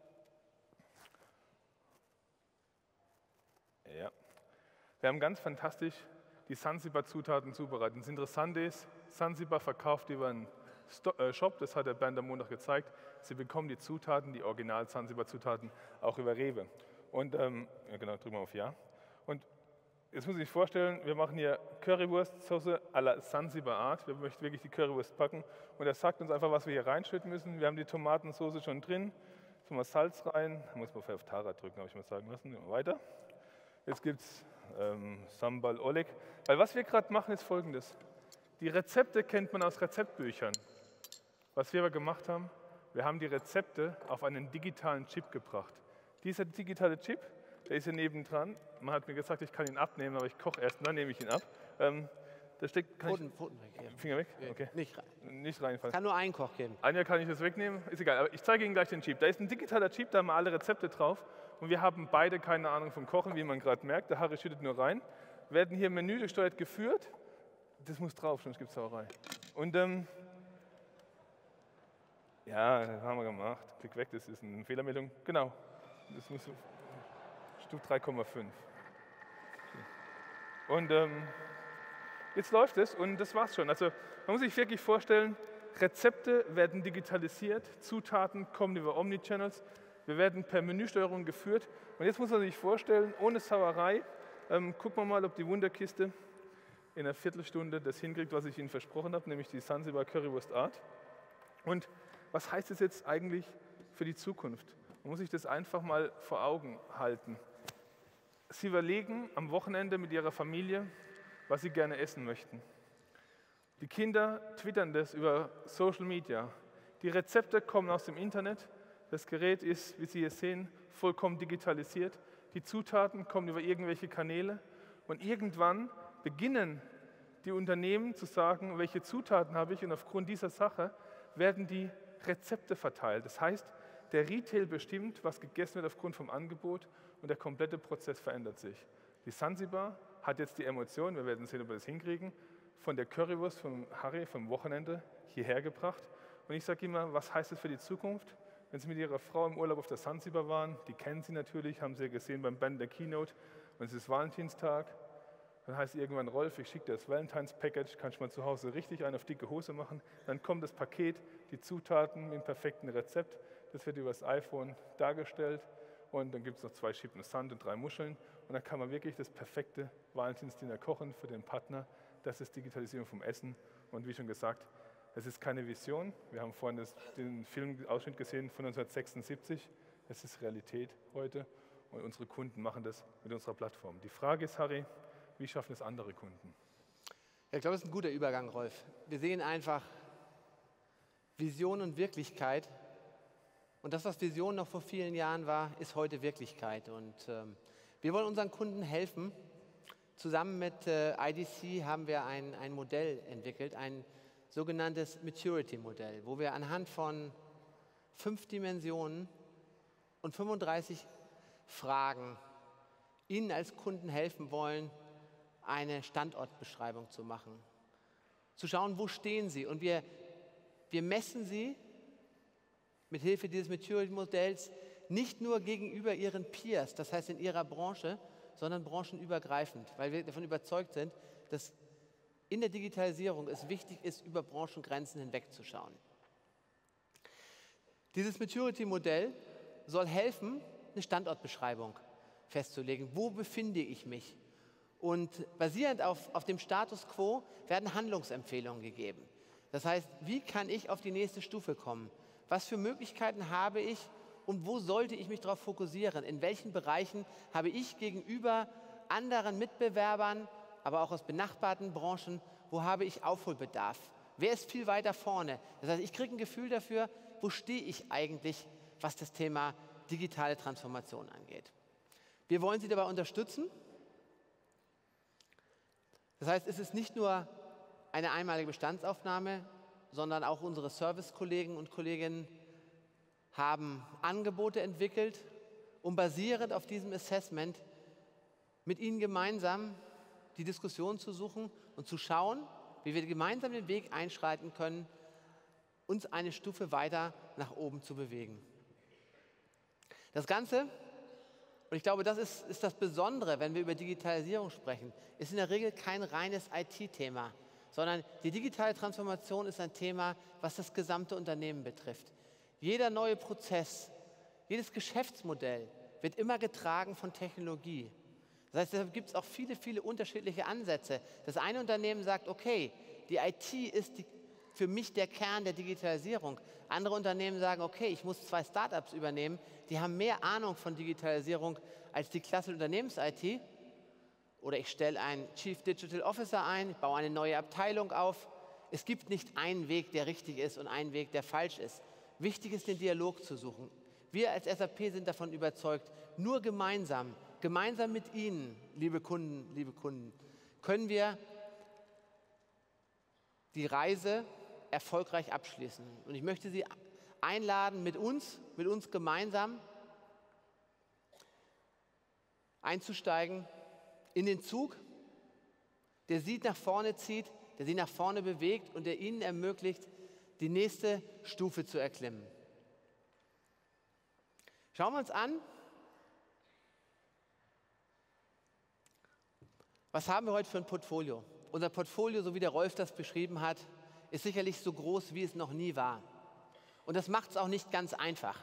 die Sansibar-Zutaten zubereitet. Das Interessante ist, Sansibar verkauft über einen Shop, das hat der Bernd am Montag gezeigt. Sie bekommen die Zutaten, die Original-Sansibar-Zutaten, auch über Rewe. Und, ja genau, drücken wir auf Ja. Und jetzt muss ich sich vorstellen, wir machen hier Currywurstsoße à la Sansibar-Art. Wir möchten wirklich die Currywurst packen. Und er sagt uns einfach, was wir hier reinschütten müssen. Wir haben die Tomatensoße schon drin. Jetzt tun wir Salz rein. Da muss man auf Tara drücken, habe ich mal sagen lassen. Gehen wir weiter. Jetzt gibt es Sambal Oleg. Weil was wir gerade machen, ist Folgendes. Die Rezepte kennt man aus Rezeptbüchern. Was wir aber gemacht haben, wir haben die Rezepte auf einen digitalen Chip gebracht. Dieser digitale Chip, der ist hier nebendran. Man hat mir gesagt, ich kann ihn abnehmen, aber ich koche erst und dann nehme ich ihn ab. Da steckt, Pfoten weggeben. Finger weg? Okay. Nicht reinfallen. Kann nur einen Koch geben. Anja, kann ich das wegnehmen? Ist egal, aber ich zeige Ihnen gleich den Chip. Da ist ein digitaler Chip, da haben wir alle Rezepte drauf. Und wir haben beide keine Ahnung vom Kochen, wie man gerade merkt. Der Harry schüttet nur rein. Werden hier menügesteuert geführt. Das muss drauf, sonst gibt es Sauerei. Und ja, das haben wir gemacht. Klick weg, das ist eine Fehlermeldung. Genau. Das muss Stufe 3,5. Und jetzt läuft es und das war's schon. Also man muss sich wirklich vorstellen, Rezepte werden digitalisiert, Zutaten kommen über Omnichannels, wir werden per Menüsteuerung geführt. Und jetzt muss man sich vorstellen, ohne Sauerei, gucken wir mal, ob die Wunderkiste in einer Viertelstunde das hinkriegt, was ich Ihnen versprochen habe, nämlich die Sansibar Currywurst Art. Und was heißt das jetzt eigentlich für die Zukunft? Man muss sich das einfach mal vor Augen halten. Sie überlegen am Wochenende mit Ihrer Familie, was Sie gerne essen möchten. Die Kinder twittern das über Social Media. Die Rezepte kommen aus dem Internet. Das Gerät ist, wie Sie hier sehen, vollkommen digitalisiert. Die Zutaten kommen über irgendwelche Kanäle. Und irgendwann beginnen die Unternehmen zu sagen, welche Zutaten habe ich. Und aufgrund dieser Sache werden die Rezepte verteilt. Das heißt, der Retail bestimmt, was gegessen wird aufgrund vom Angebot. Und der komplette Prozess verändert sich. Die Sansibar hat jetzt die Emotion, wir werden sehen, ob wir das hinkriegen, von der Currywurst von Harry vom Wochenende hierher gebracht. Und ich sage immer, was heißt das für die Zukunft? Wenn Sie mit Ihrer Frau im Urlaub auf der Sansibar waren, die kennen Sie natürlich, haben Sie ja gesehen beim Band der Keynote, und es ist Valentinstag, dann heißt irgendwann, Rolf, ich schicke dir das Valentines-Package, kannst du mal zu Hause richtig einen auf dicke Hose machen. Dann kommt das Paket, die Zutaten mit dem perfekten Rezept, das wird über das iPhone dargestellt und dann gibt es noch 2 Schippen Sand und 3 Muscheln und dann kann man wirklich das perfekte Valentinsdinner kochen für den Partner. Das ist Digitalisierung vom Essen und wie schon gesagt, es ist keine Vision. Wir haben vorhin den Filmausschnitt gesehen von 1976. Es ist Realität heute und unsere Kunden machen das mit unserer Plattform. Die Frage ist, Harry, wie schaffen es andere Kunden? Ja, ich glaube, das ist ein guter Übergang, Rolf. Wir sehen einfach Vision und Wirklichkeit. Und das, was Vision noch vor vielen Jahren war, ist heute Wirklichkeit. Und wir wollen unseren Kunden helfen. Zusammen mit IDC haben wir ein Modell entwickelt, ein sogenanntes Maturity-Modell, wo wir anhand von 5 Dimensionen und 35 Fragen Ihnen als Kunden helfen wollen, eine Standortbeschreibung zu machen. Zu schauen, wo stehen Sie? Und wir messen Sie mit Hilfe dieses Maturity-Modells nicht nur gegenüber Ihren Peers, das heißt in Ihrer Branche, sondern branchenübergreifend, weil wir davon überzeugt sind, dass in der Digitalisierung es wichtig ist, über Branchengrenzen hinwegzuschauen. Dieses Maturity-Modell soll helfen, eine Standortbeschreibung festzulegen. Wo befinde ich mich? Und basierend auf dem Status quo werden Handlungsempfehlungen gegeben. Das heißt, wie kann ich auf die nächste Stufe kommen? Was für Möglichkeiten habe ich und wo sollte ich mich darauf fokussieren? In welchen Bereichen habe ich gegenüber anderen Mitbewerbern, aber auch aus benachbarten Branchen, wo habe ich Aufholbedarf? Wer ist viel weiter vorne? Das heißt, ich kriege ein Gefühl dafür, wo stehe ich eigentlich, was das Thema digitale Transformation angeht. Wir wollen Sie dabei unterstützen. Das heißt, es ist nicht nur eine einmalige Bestandsaufnahme, sondern auch unsere Servicekollegen und Kolleginnen haben Angebote entwickelt, um basierend auf diesem Assessment mit Ihnen gemeinsam die Diskussion zu suchen und zu schauen, wie wir gemeinsam den Weg einschreiten können, uns eine Stufe weiter nach oben zu bewegen. Das Ganze, und ich glaube, das ist das Besondere, wenn wir über Digitalisierung sprechen, ist in der Regel kein reines IT-Thema, sondern die digitale Transformation ist ein Thema, was das gesamte Unternehmen betrifft. Jeder neue Prozess, jedes Geschäftsmodell wird immer getragen von Technologie. Das heißt, deshalb gibt es auch viele, viele unterschiedliche Ansätze. Das eine Unternehmen sagt, okay, die IT ist für mich der Kern der Digitalisierung. Andere Unternehmen sagen, okay, ich muss 2 Startups übernehmen, die haben mehr Ahnung von Digitalisierung als die klassische Unternehmens-IT. Oder ich stelle einen Chief Digital Officer ein, ich baue eine neue Abteilung auf. Es gibt nicht einen Weg, der richtig ist und einen Weg, der falsch ist. Wichtig ist, den Dialog zu suchen. Wir als SAP sind davon überzeugt, nur gemeinsam mit Ihnen, liebe Kunden, können wir die Reise erfolgreich abschließen. Und ich möchte Sie einladen, mit uns gemeinsam einzusteigen in den Zug, der Sie nach vorne zieht, der Sie nach vorne bewegt und der Ihnen ermöglicht, die nächste Stufe zu erklimmen. Schauen wir uns an, was haben wir heute für ein Portfolio? Unser Portfolio, so wie der Rolf das beschrieben hat, ist sicherlich so groß, wie es noch nie war. Und das macht es auch nicht ganz einfach.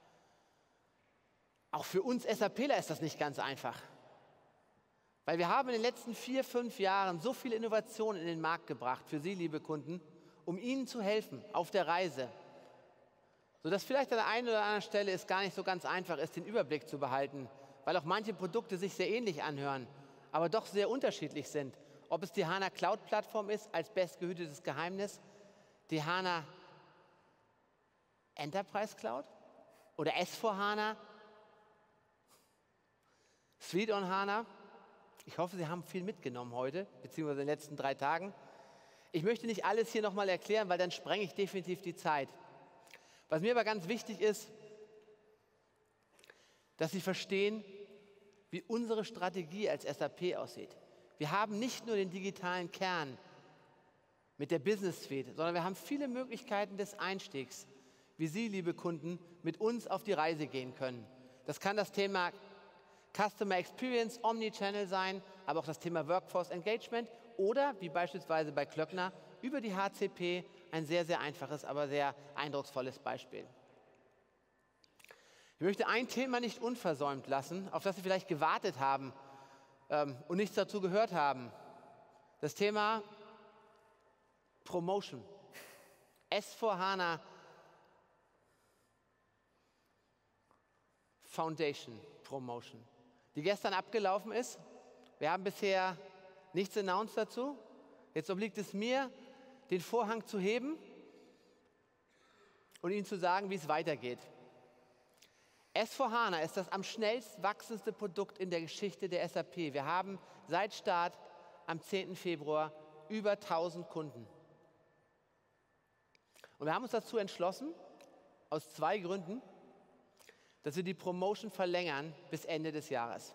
Auch für uns SAPler ist das nicht ganz einfach. Weil wir haben in den letzten 4, 5 Jahren so viele Innovationen in den Markt gebracht, für Sie, liebe Kunden, um Ihnen zu helfen auf der Reise. Sodass vielleicht an der einen oder anderen Stelle es gar nicht so ganz einfach ist, den Überblick zu behalten, weil auch manche Produkte sich sehr ähnlich anhören, aber doch sehr unterschiedlich sind. Ob es die HANA Cloud Plattform ist, als bestgehütetes Geheimnis, die HANA Enterprise Cloud oder S4HANA, Suite on HANA. Ich hoffe, Sie haben viel mitgenommen heute, beziehungsweise in den letzten 3 Tagen. Ich möchte nicht alles hier nochmal erklären, weil dann sprenge ich definitiv die Zeit. Was mir aber ganz wichtig ist, dass Sie verstehen, wie unsere Strategie als SAP aussieht. Wir haben nicht nur den digitalen Kern mit der Business Suite, sondern wir haben viele Möglichkeiten des Einstiegs, wie Sie, liebe Kunden, mit uns auf die Reise gehen können. Das kann das Thema Customer Experience, Omnichannel sein, aber auch das Thema Workforce Engagement oder, wie beispielsweise bei Klöckner, über die HCP ein sehr, sehr einfaches, aber sehr eindrucksvolles Beispiel. Ich möchte ein Thema nicht unversäumt lassen, auf das Sie vielleicht gewartet haben und nichts dazu gehört haben. Das Thema Promotion. S4HANA Foundation Promotion, die gestern abgelaufen ist. Wir haben bisher nichts announced dazu. Jetzt obliegt es mir, den Vorhang zu heben und Ihnen zu sagen, wie es weitergeht. S4HANA ist das am schnellst wachsendste Produkt in der Geschichte der SAP. Wir haben seit Start am 10. Februar über 1000 Kunden. Und wir haben uns dazu entschlossen, aus 2 Gründen, dass wir die Promotion verlängern bis Ende des Jahres.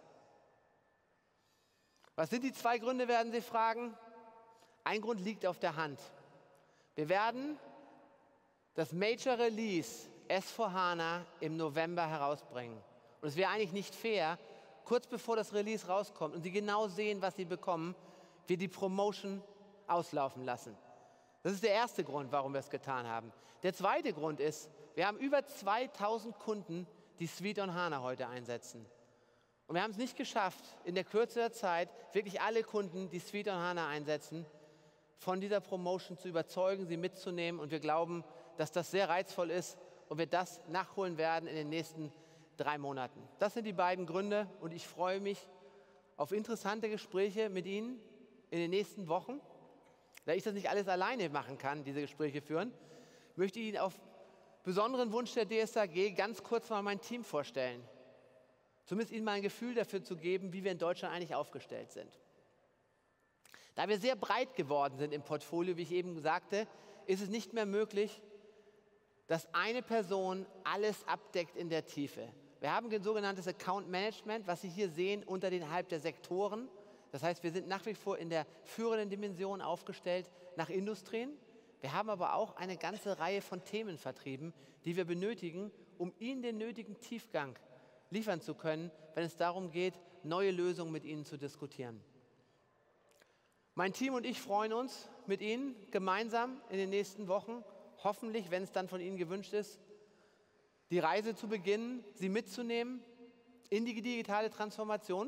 Was sind die 2 Gründe, werden Sie fragen? Ein Grund liegt auf der Hand. Wir werden das Major Release S4HANA im November herausbringen. Und es wäre eigentlich nicht fair, kurz bevor das Release rauskommt und Sie genau sehen, was Sie bekommen, wir die Promotion auslaufen lassen. Das ist der erste Grund, warum wir es getan haben. Der zweite Grund ist, wir haben über 2000 Kunden, die Suite on HANA heute einsetzen. Und wir haben es nicht geschafft, in der Kürze der Zeit wirklich alle Kunden, die Suite on HANA einsetzen, von dieser Promotion zu überzeugen, sie mitzunehmen. Und wir glauben, dass das sehr reizvoll ist und wir das nachholen werden in den nächsten 3 Monaten. Das sind die beiden Gründe und ich freue mich auf interessante Gespräche mit Ihnen in den nächsten Wochen. Da ich das nicht alles alleine machen kann, diese Gespräche führen, möchte ich Ihnen auf besonderen Wunsch der DSAG ganz kurz mal mein Team vorstellen. Zumindest Ihnen mal ein Gefühl dafür zu geben, wie wir in Deutschland eigentlich aufgestellt sind. Da wir sehr breit geworden sind im Portfolio, wie ich eben sagte, ist es nicht mehr möglich, dass eine Person alles abdeckt in der Tiefe. Wir haben ein sogenanntes Account Management, was Sie hier sehen, innerhalb der Sektoren. Das heißt, wir sind nach wie vor in der führenden Dimension aufgestellt nach Industrien. Wir haben aber auch eine ganze Reihe von Themen vertrieben, die wir benötigen, um Ihnen den nötigen Tiefgang liefern zu können, wenn es darum geht, neue Lösungen mit Ihnen zu diskutieren. Mein Team und ich freuen uns, mit Ihnen gemeinsam in den nächsten Wochen, hoffentlich, wenn es dann von Ihnen gewünscht ist, die Reise zu beginnen, Sie mitzunehmen in die digitale Transformation.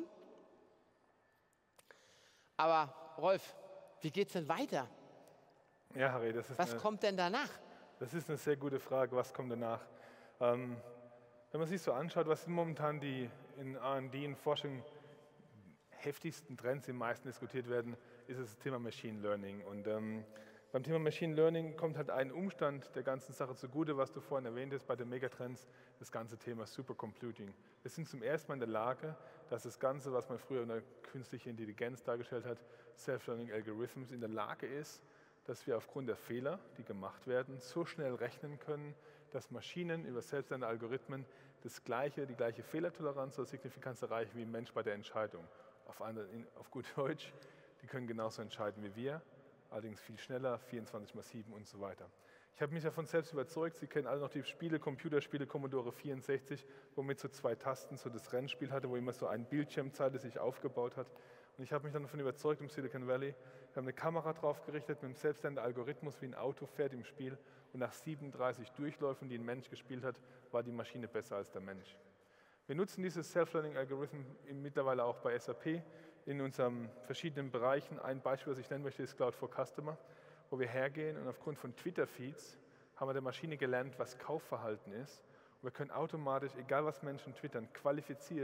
Aber Rolf, wie geht es denn weiter? Ja, Harry, was kommt denn danach? Das ist eine sehr gute Frage, was kommt danach? Wenn man sich so anschaut, was sind momentan die in R&D und Forschung heftigsten Trends, die am meisten diskutiert werden, ist das Thema Machine Learning. Und beim Thema Machine Learning kommt halt ein Umstand der ganzen Sache zugute, was du vorhin erwähnt hast, bei den Megatrends, das ganze Thema Supercomputing. Wir sind zum ersten Mal in der Lage, dass das Ganze, was man früher unter künstliche Intelligenz dargestellt hat, Self-Learning Algorithms, in der Lage ist, dass wir aufgrund der Fehler, die gemacht werden, so schnell rechnen können, dass Maschinen über selbstlernende Algorithmen die gleiche Fehlertoleranz oder Signifikanz erreichen wie ein Mensch bei der Entscheidung. Auf gut Deutsch, die können genauso entscheiden wie wir, allerdings viel schneller, 24x7 und so weiter. Ich habe mich davon selbst überzeugt, Sie kennen alle noch die Computerspiele Commodore 64, wo man mit so 2 Tasten so das Rennspiel hatte, wo immer so ein Bildschirmzeile sich aufgebaut hat. Und ich habe mich dann davon überzeugt im Silicon Valley, wir haben eine Kamera drauf gerichtet mit einem selbstlernenden Algorithmus, wie ein Auto fährt im Spiel und nach 37 Durchläufen, die ein Mensch gespielt hat, war die Maschine besser als der Mensch. Wir nutzen dieses Self-Learning-Algorithm mittlerweile auch bei SAP in unseren verschiedenen Bereichen. Ein Beispiel, was ich nennen möchte, ist Cloud for Customer, wo wir hergehen und aufgrund von Twitter-Feeds haben wir der Maschine gelernt, was Kaufverhalten ist. Und wir können automatisch, egal was Menschen twittern, qualifiziert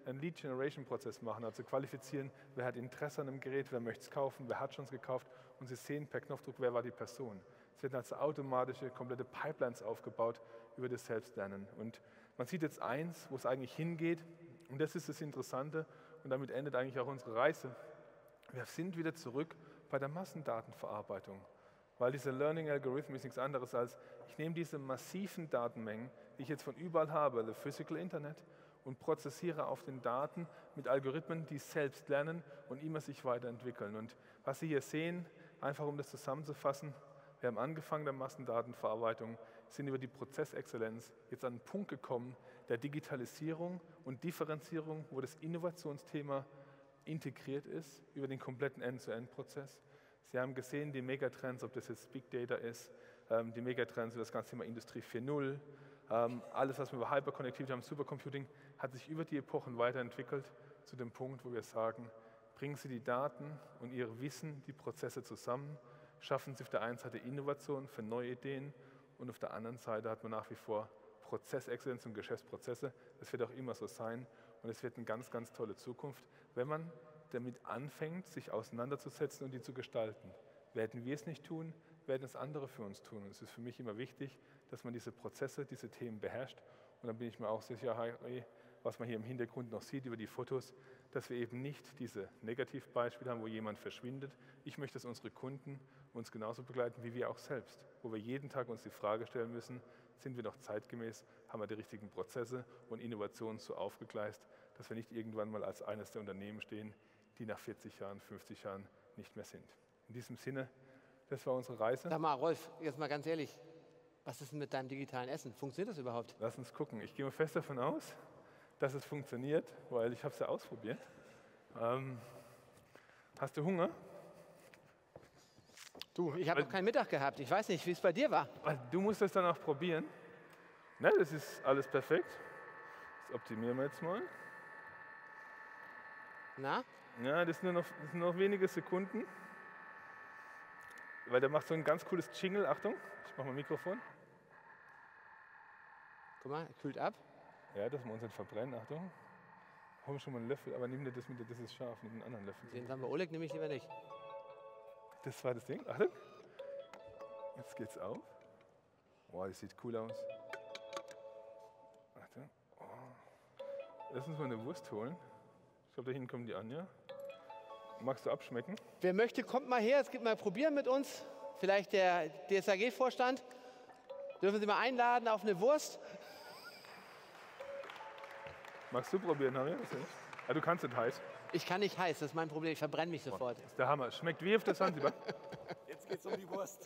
einen Lead-Generation-Prozess machen, also qualifizieren, wer hat Interesse an einem Gerät, wer möchte es kaufen, wer hat schon es gekauft und Sie sehen per Knopfdruck, wer war die Person. Es werden also automatische, komplette Pipelines aufgebaut über das Selbstlernen. Und man sieht jetzt eins, wo es eigentlich hingeht und das ist das Interessante und damit endet eigentlich auch unsere Reise. Wir sind wieder zurück bei der Massendatenverarbeitung, weil dieser Learning Algorithm ist nichts anderes als, ich nehme diese massiven Datenmengen, die ich jetzt von überall habe, the Physical Internet, und prozessiere auf den Daten mit Algorithmen, die selbst lernen und immer sich weiterentwickeln. Und was Sie hier sehen, einfach um das zusammenzufassen, wir haben angefangen der Massendatenverarbeitung, sind über die Prozessexzellenz jetzt an einen Punkt gekommen der Digitalisierung und Differenzierung, wo das Innovationsthema integriert ist über den kompletten End-to-End-Prozess. Sie haben gesehen, die Megatrends, ob das jetzt Big Data ist, die Megatrends über das ganze Thema Industrie 4.0, alles, was wir über Hyperconnectivity haben, Supercomputing, hat sich über die Epochen weiterentwickelt zu dem Punkt, wo wir sagen, bringen Sie die Daten und Ihr Wissen, die Prozesse zusammen, schaffen Sie auf der einen Seite Innovation für neue Ideen und auf der anderen Seite hat man nach wie vor Prozessexzellenz und Geschäftsprozesse. Das wird auch immer so sein und es wird eine ganz, ganz tolle Zukunft, wenn man damit anfängt, sich auseinanderzusetzen und die zu gestalten. Werden wir es nicht tun, werden es andere für uns tun. Und es ist für mich immer wichtig, dass man diese Prozesse, diese Themen beherrscht. Und dann bin ich mir auch sicher, was man hier im Hintergrund noch sieht über die Fotos, dass wir eben nicht diese Negativbeispiele haben, wo jemand verschwindet. Ich möchte, dass unsere Kunden uns genauso begleiten wie wir auch selbst, wo wir jeden Tag uns die Frage stellen müssen, sind wir noch zeitgemäß, haben wir die richtigen Prozesse und Innovationen so aufgegleist, dass wir nicht irgendwann mal als eines der Unternehmen stehen, die nach 40 Jahren, 50 Jahren nicht mehr sind. In diesem Sinne, das war unsere Reise. Sag mal, Rolf, jetzt mal ganz ehrlich, was ist denn mit deinem digitalen Essen? Funktioniert das überhaupt? Lass uns gucken. Ich gehe mal fest davon aus, dass es funktioniert, weil ich habe es ja ausprobiert. Hast du Hunger? Du, ich habe noch keinen Mittag gehabt. Ich weiß nicht, wie es bei dir war. Du musst das dann auch probieren. Ne, das ist alles perfekt. Das optimieren wir jetzt mal. Na? Ja, das sind noch wenige Sekunden. Weil der macht so ein ganz cooles Jingle. Achtung, ich mache mal Mikrofon. Guck mal, er kühlt ab. Ja, dass wir uns nicht verbrennen. Achtung. Hol mir schon mal einen Löffel, aber nimm dir das mit, das ist scharf, nimm einen anderen Löffel. Den Samba Oleg nehme ich lieber nicht. Das war das Ding. Achtung. Jetzt geht's auf. Boah, das sieht cool aus. Achtung. Oh. Lass uns mal eine Wurst holen. Ich glaube, da hinten kommt die Anja. Magst du abschmecken? Wer möchte, kommt mal her. Es gibt mal probieren mit uns. Vielleicht der DSAG-Vorstand. Dürfen Sie mal einladen auf eine Wurst? Magst du probieren, Harry? Ah, du kannst nicht heiß. Ich kann nicht heiß, das ist mein Problem. Ich verbrenne mich sofort. Das ist der Hammer. Schmeckt wie auf der Sansibar. Jetzt geht es um die Wurst.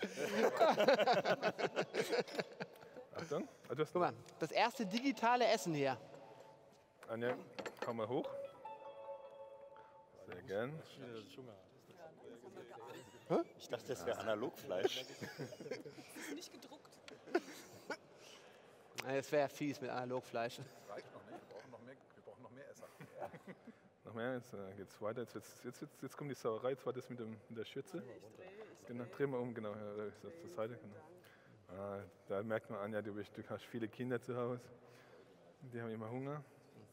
Achtung. Guck mal, das erste digitale Essen hier. Anja, komm mal hoch. Sehr gern. Ich dachte, das wäre Analogfleisch. Das ist nicht gedruckt. Es wäre fies mit Analogfleisch. Das reicht noch nicht, wir brauchen noch mehr Esser. Noch mehr, jetzt geht's weiter. Jetzt kommt die Sauerei, jetzt war das mit der Schürze. Genau, dreh mal um, genau, zur Seite. Genau. Da merkt man, Anja, du hast viele Kinder zu Hause. Die haben immer Hunger.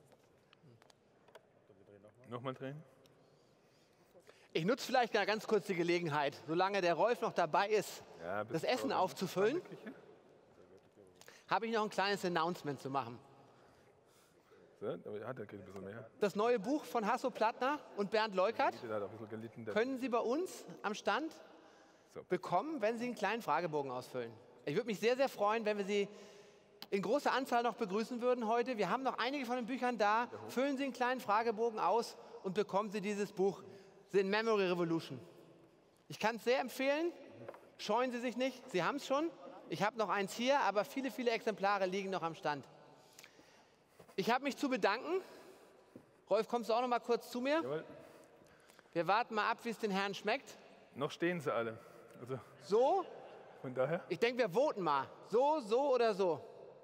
Nochmal drehen. Ich nutze vielleicht mal ganz kurz die Gelegenheit, solange der Rolf noch dabei ist, das Essen aufzufüllen, habe ich noch ein kleines Announcement zu machen. So, aber hat er ein bisschen mehr. Das neue Buch von Hasso Plattner und Bernd Leukert Der hat auch ein bisschen gelitten. können Sie bei uns am Stand bekommen, wenn Sie einen kleinen Fragebogen ausfüllen. Ich würde mich sehr, sehr freuen, wenn wir Sie in großer Anzahl noch begrüßen würden heute. Wir haben noch einige von den Büchern da. Füllen Sie einen kleinen Fragebogen aus und bekommen Sie dieses Buch, The Memory Revolution. Ich kann es sehr empfehlen. Scheuen Sie sich nicht, Sie haben es schon. Ich habe noch eins hier, aber viele, viele Exemplare liegen noch am Stand. Ich habe mich zu bedanken. Rolf, kommst du auch noch mal kurz zu mir? Jawohl. Wir warten mal ab, wie es den Herren schmeckt. Noch stehen sie alle. Also So? von daher. Ich denke, wir voten mal. So, so oder so?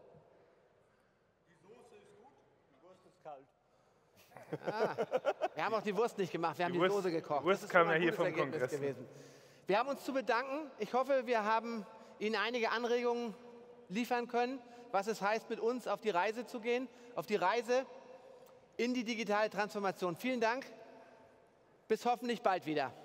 Die Soße ist gut, die Wurst ist kalt. Wir haben auch die Wurst nicht gemacht, wir haben die Wurst- Soße gekocht. Wurst Das ist kam schon mal ja ein hier gutes vom Ergebnis Kongress. gewesen. Wir haben uns zu bedanken. Ich hoffe, wir haben Ihnen einige Anregungen liefern können, was es heißt, mit uns auf die Reise zu gehen. Auf die Reise in die digitale Transformation. Vielen Dank. Bis hoffentlich bald wieder.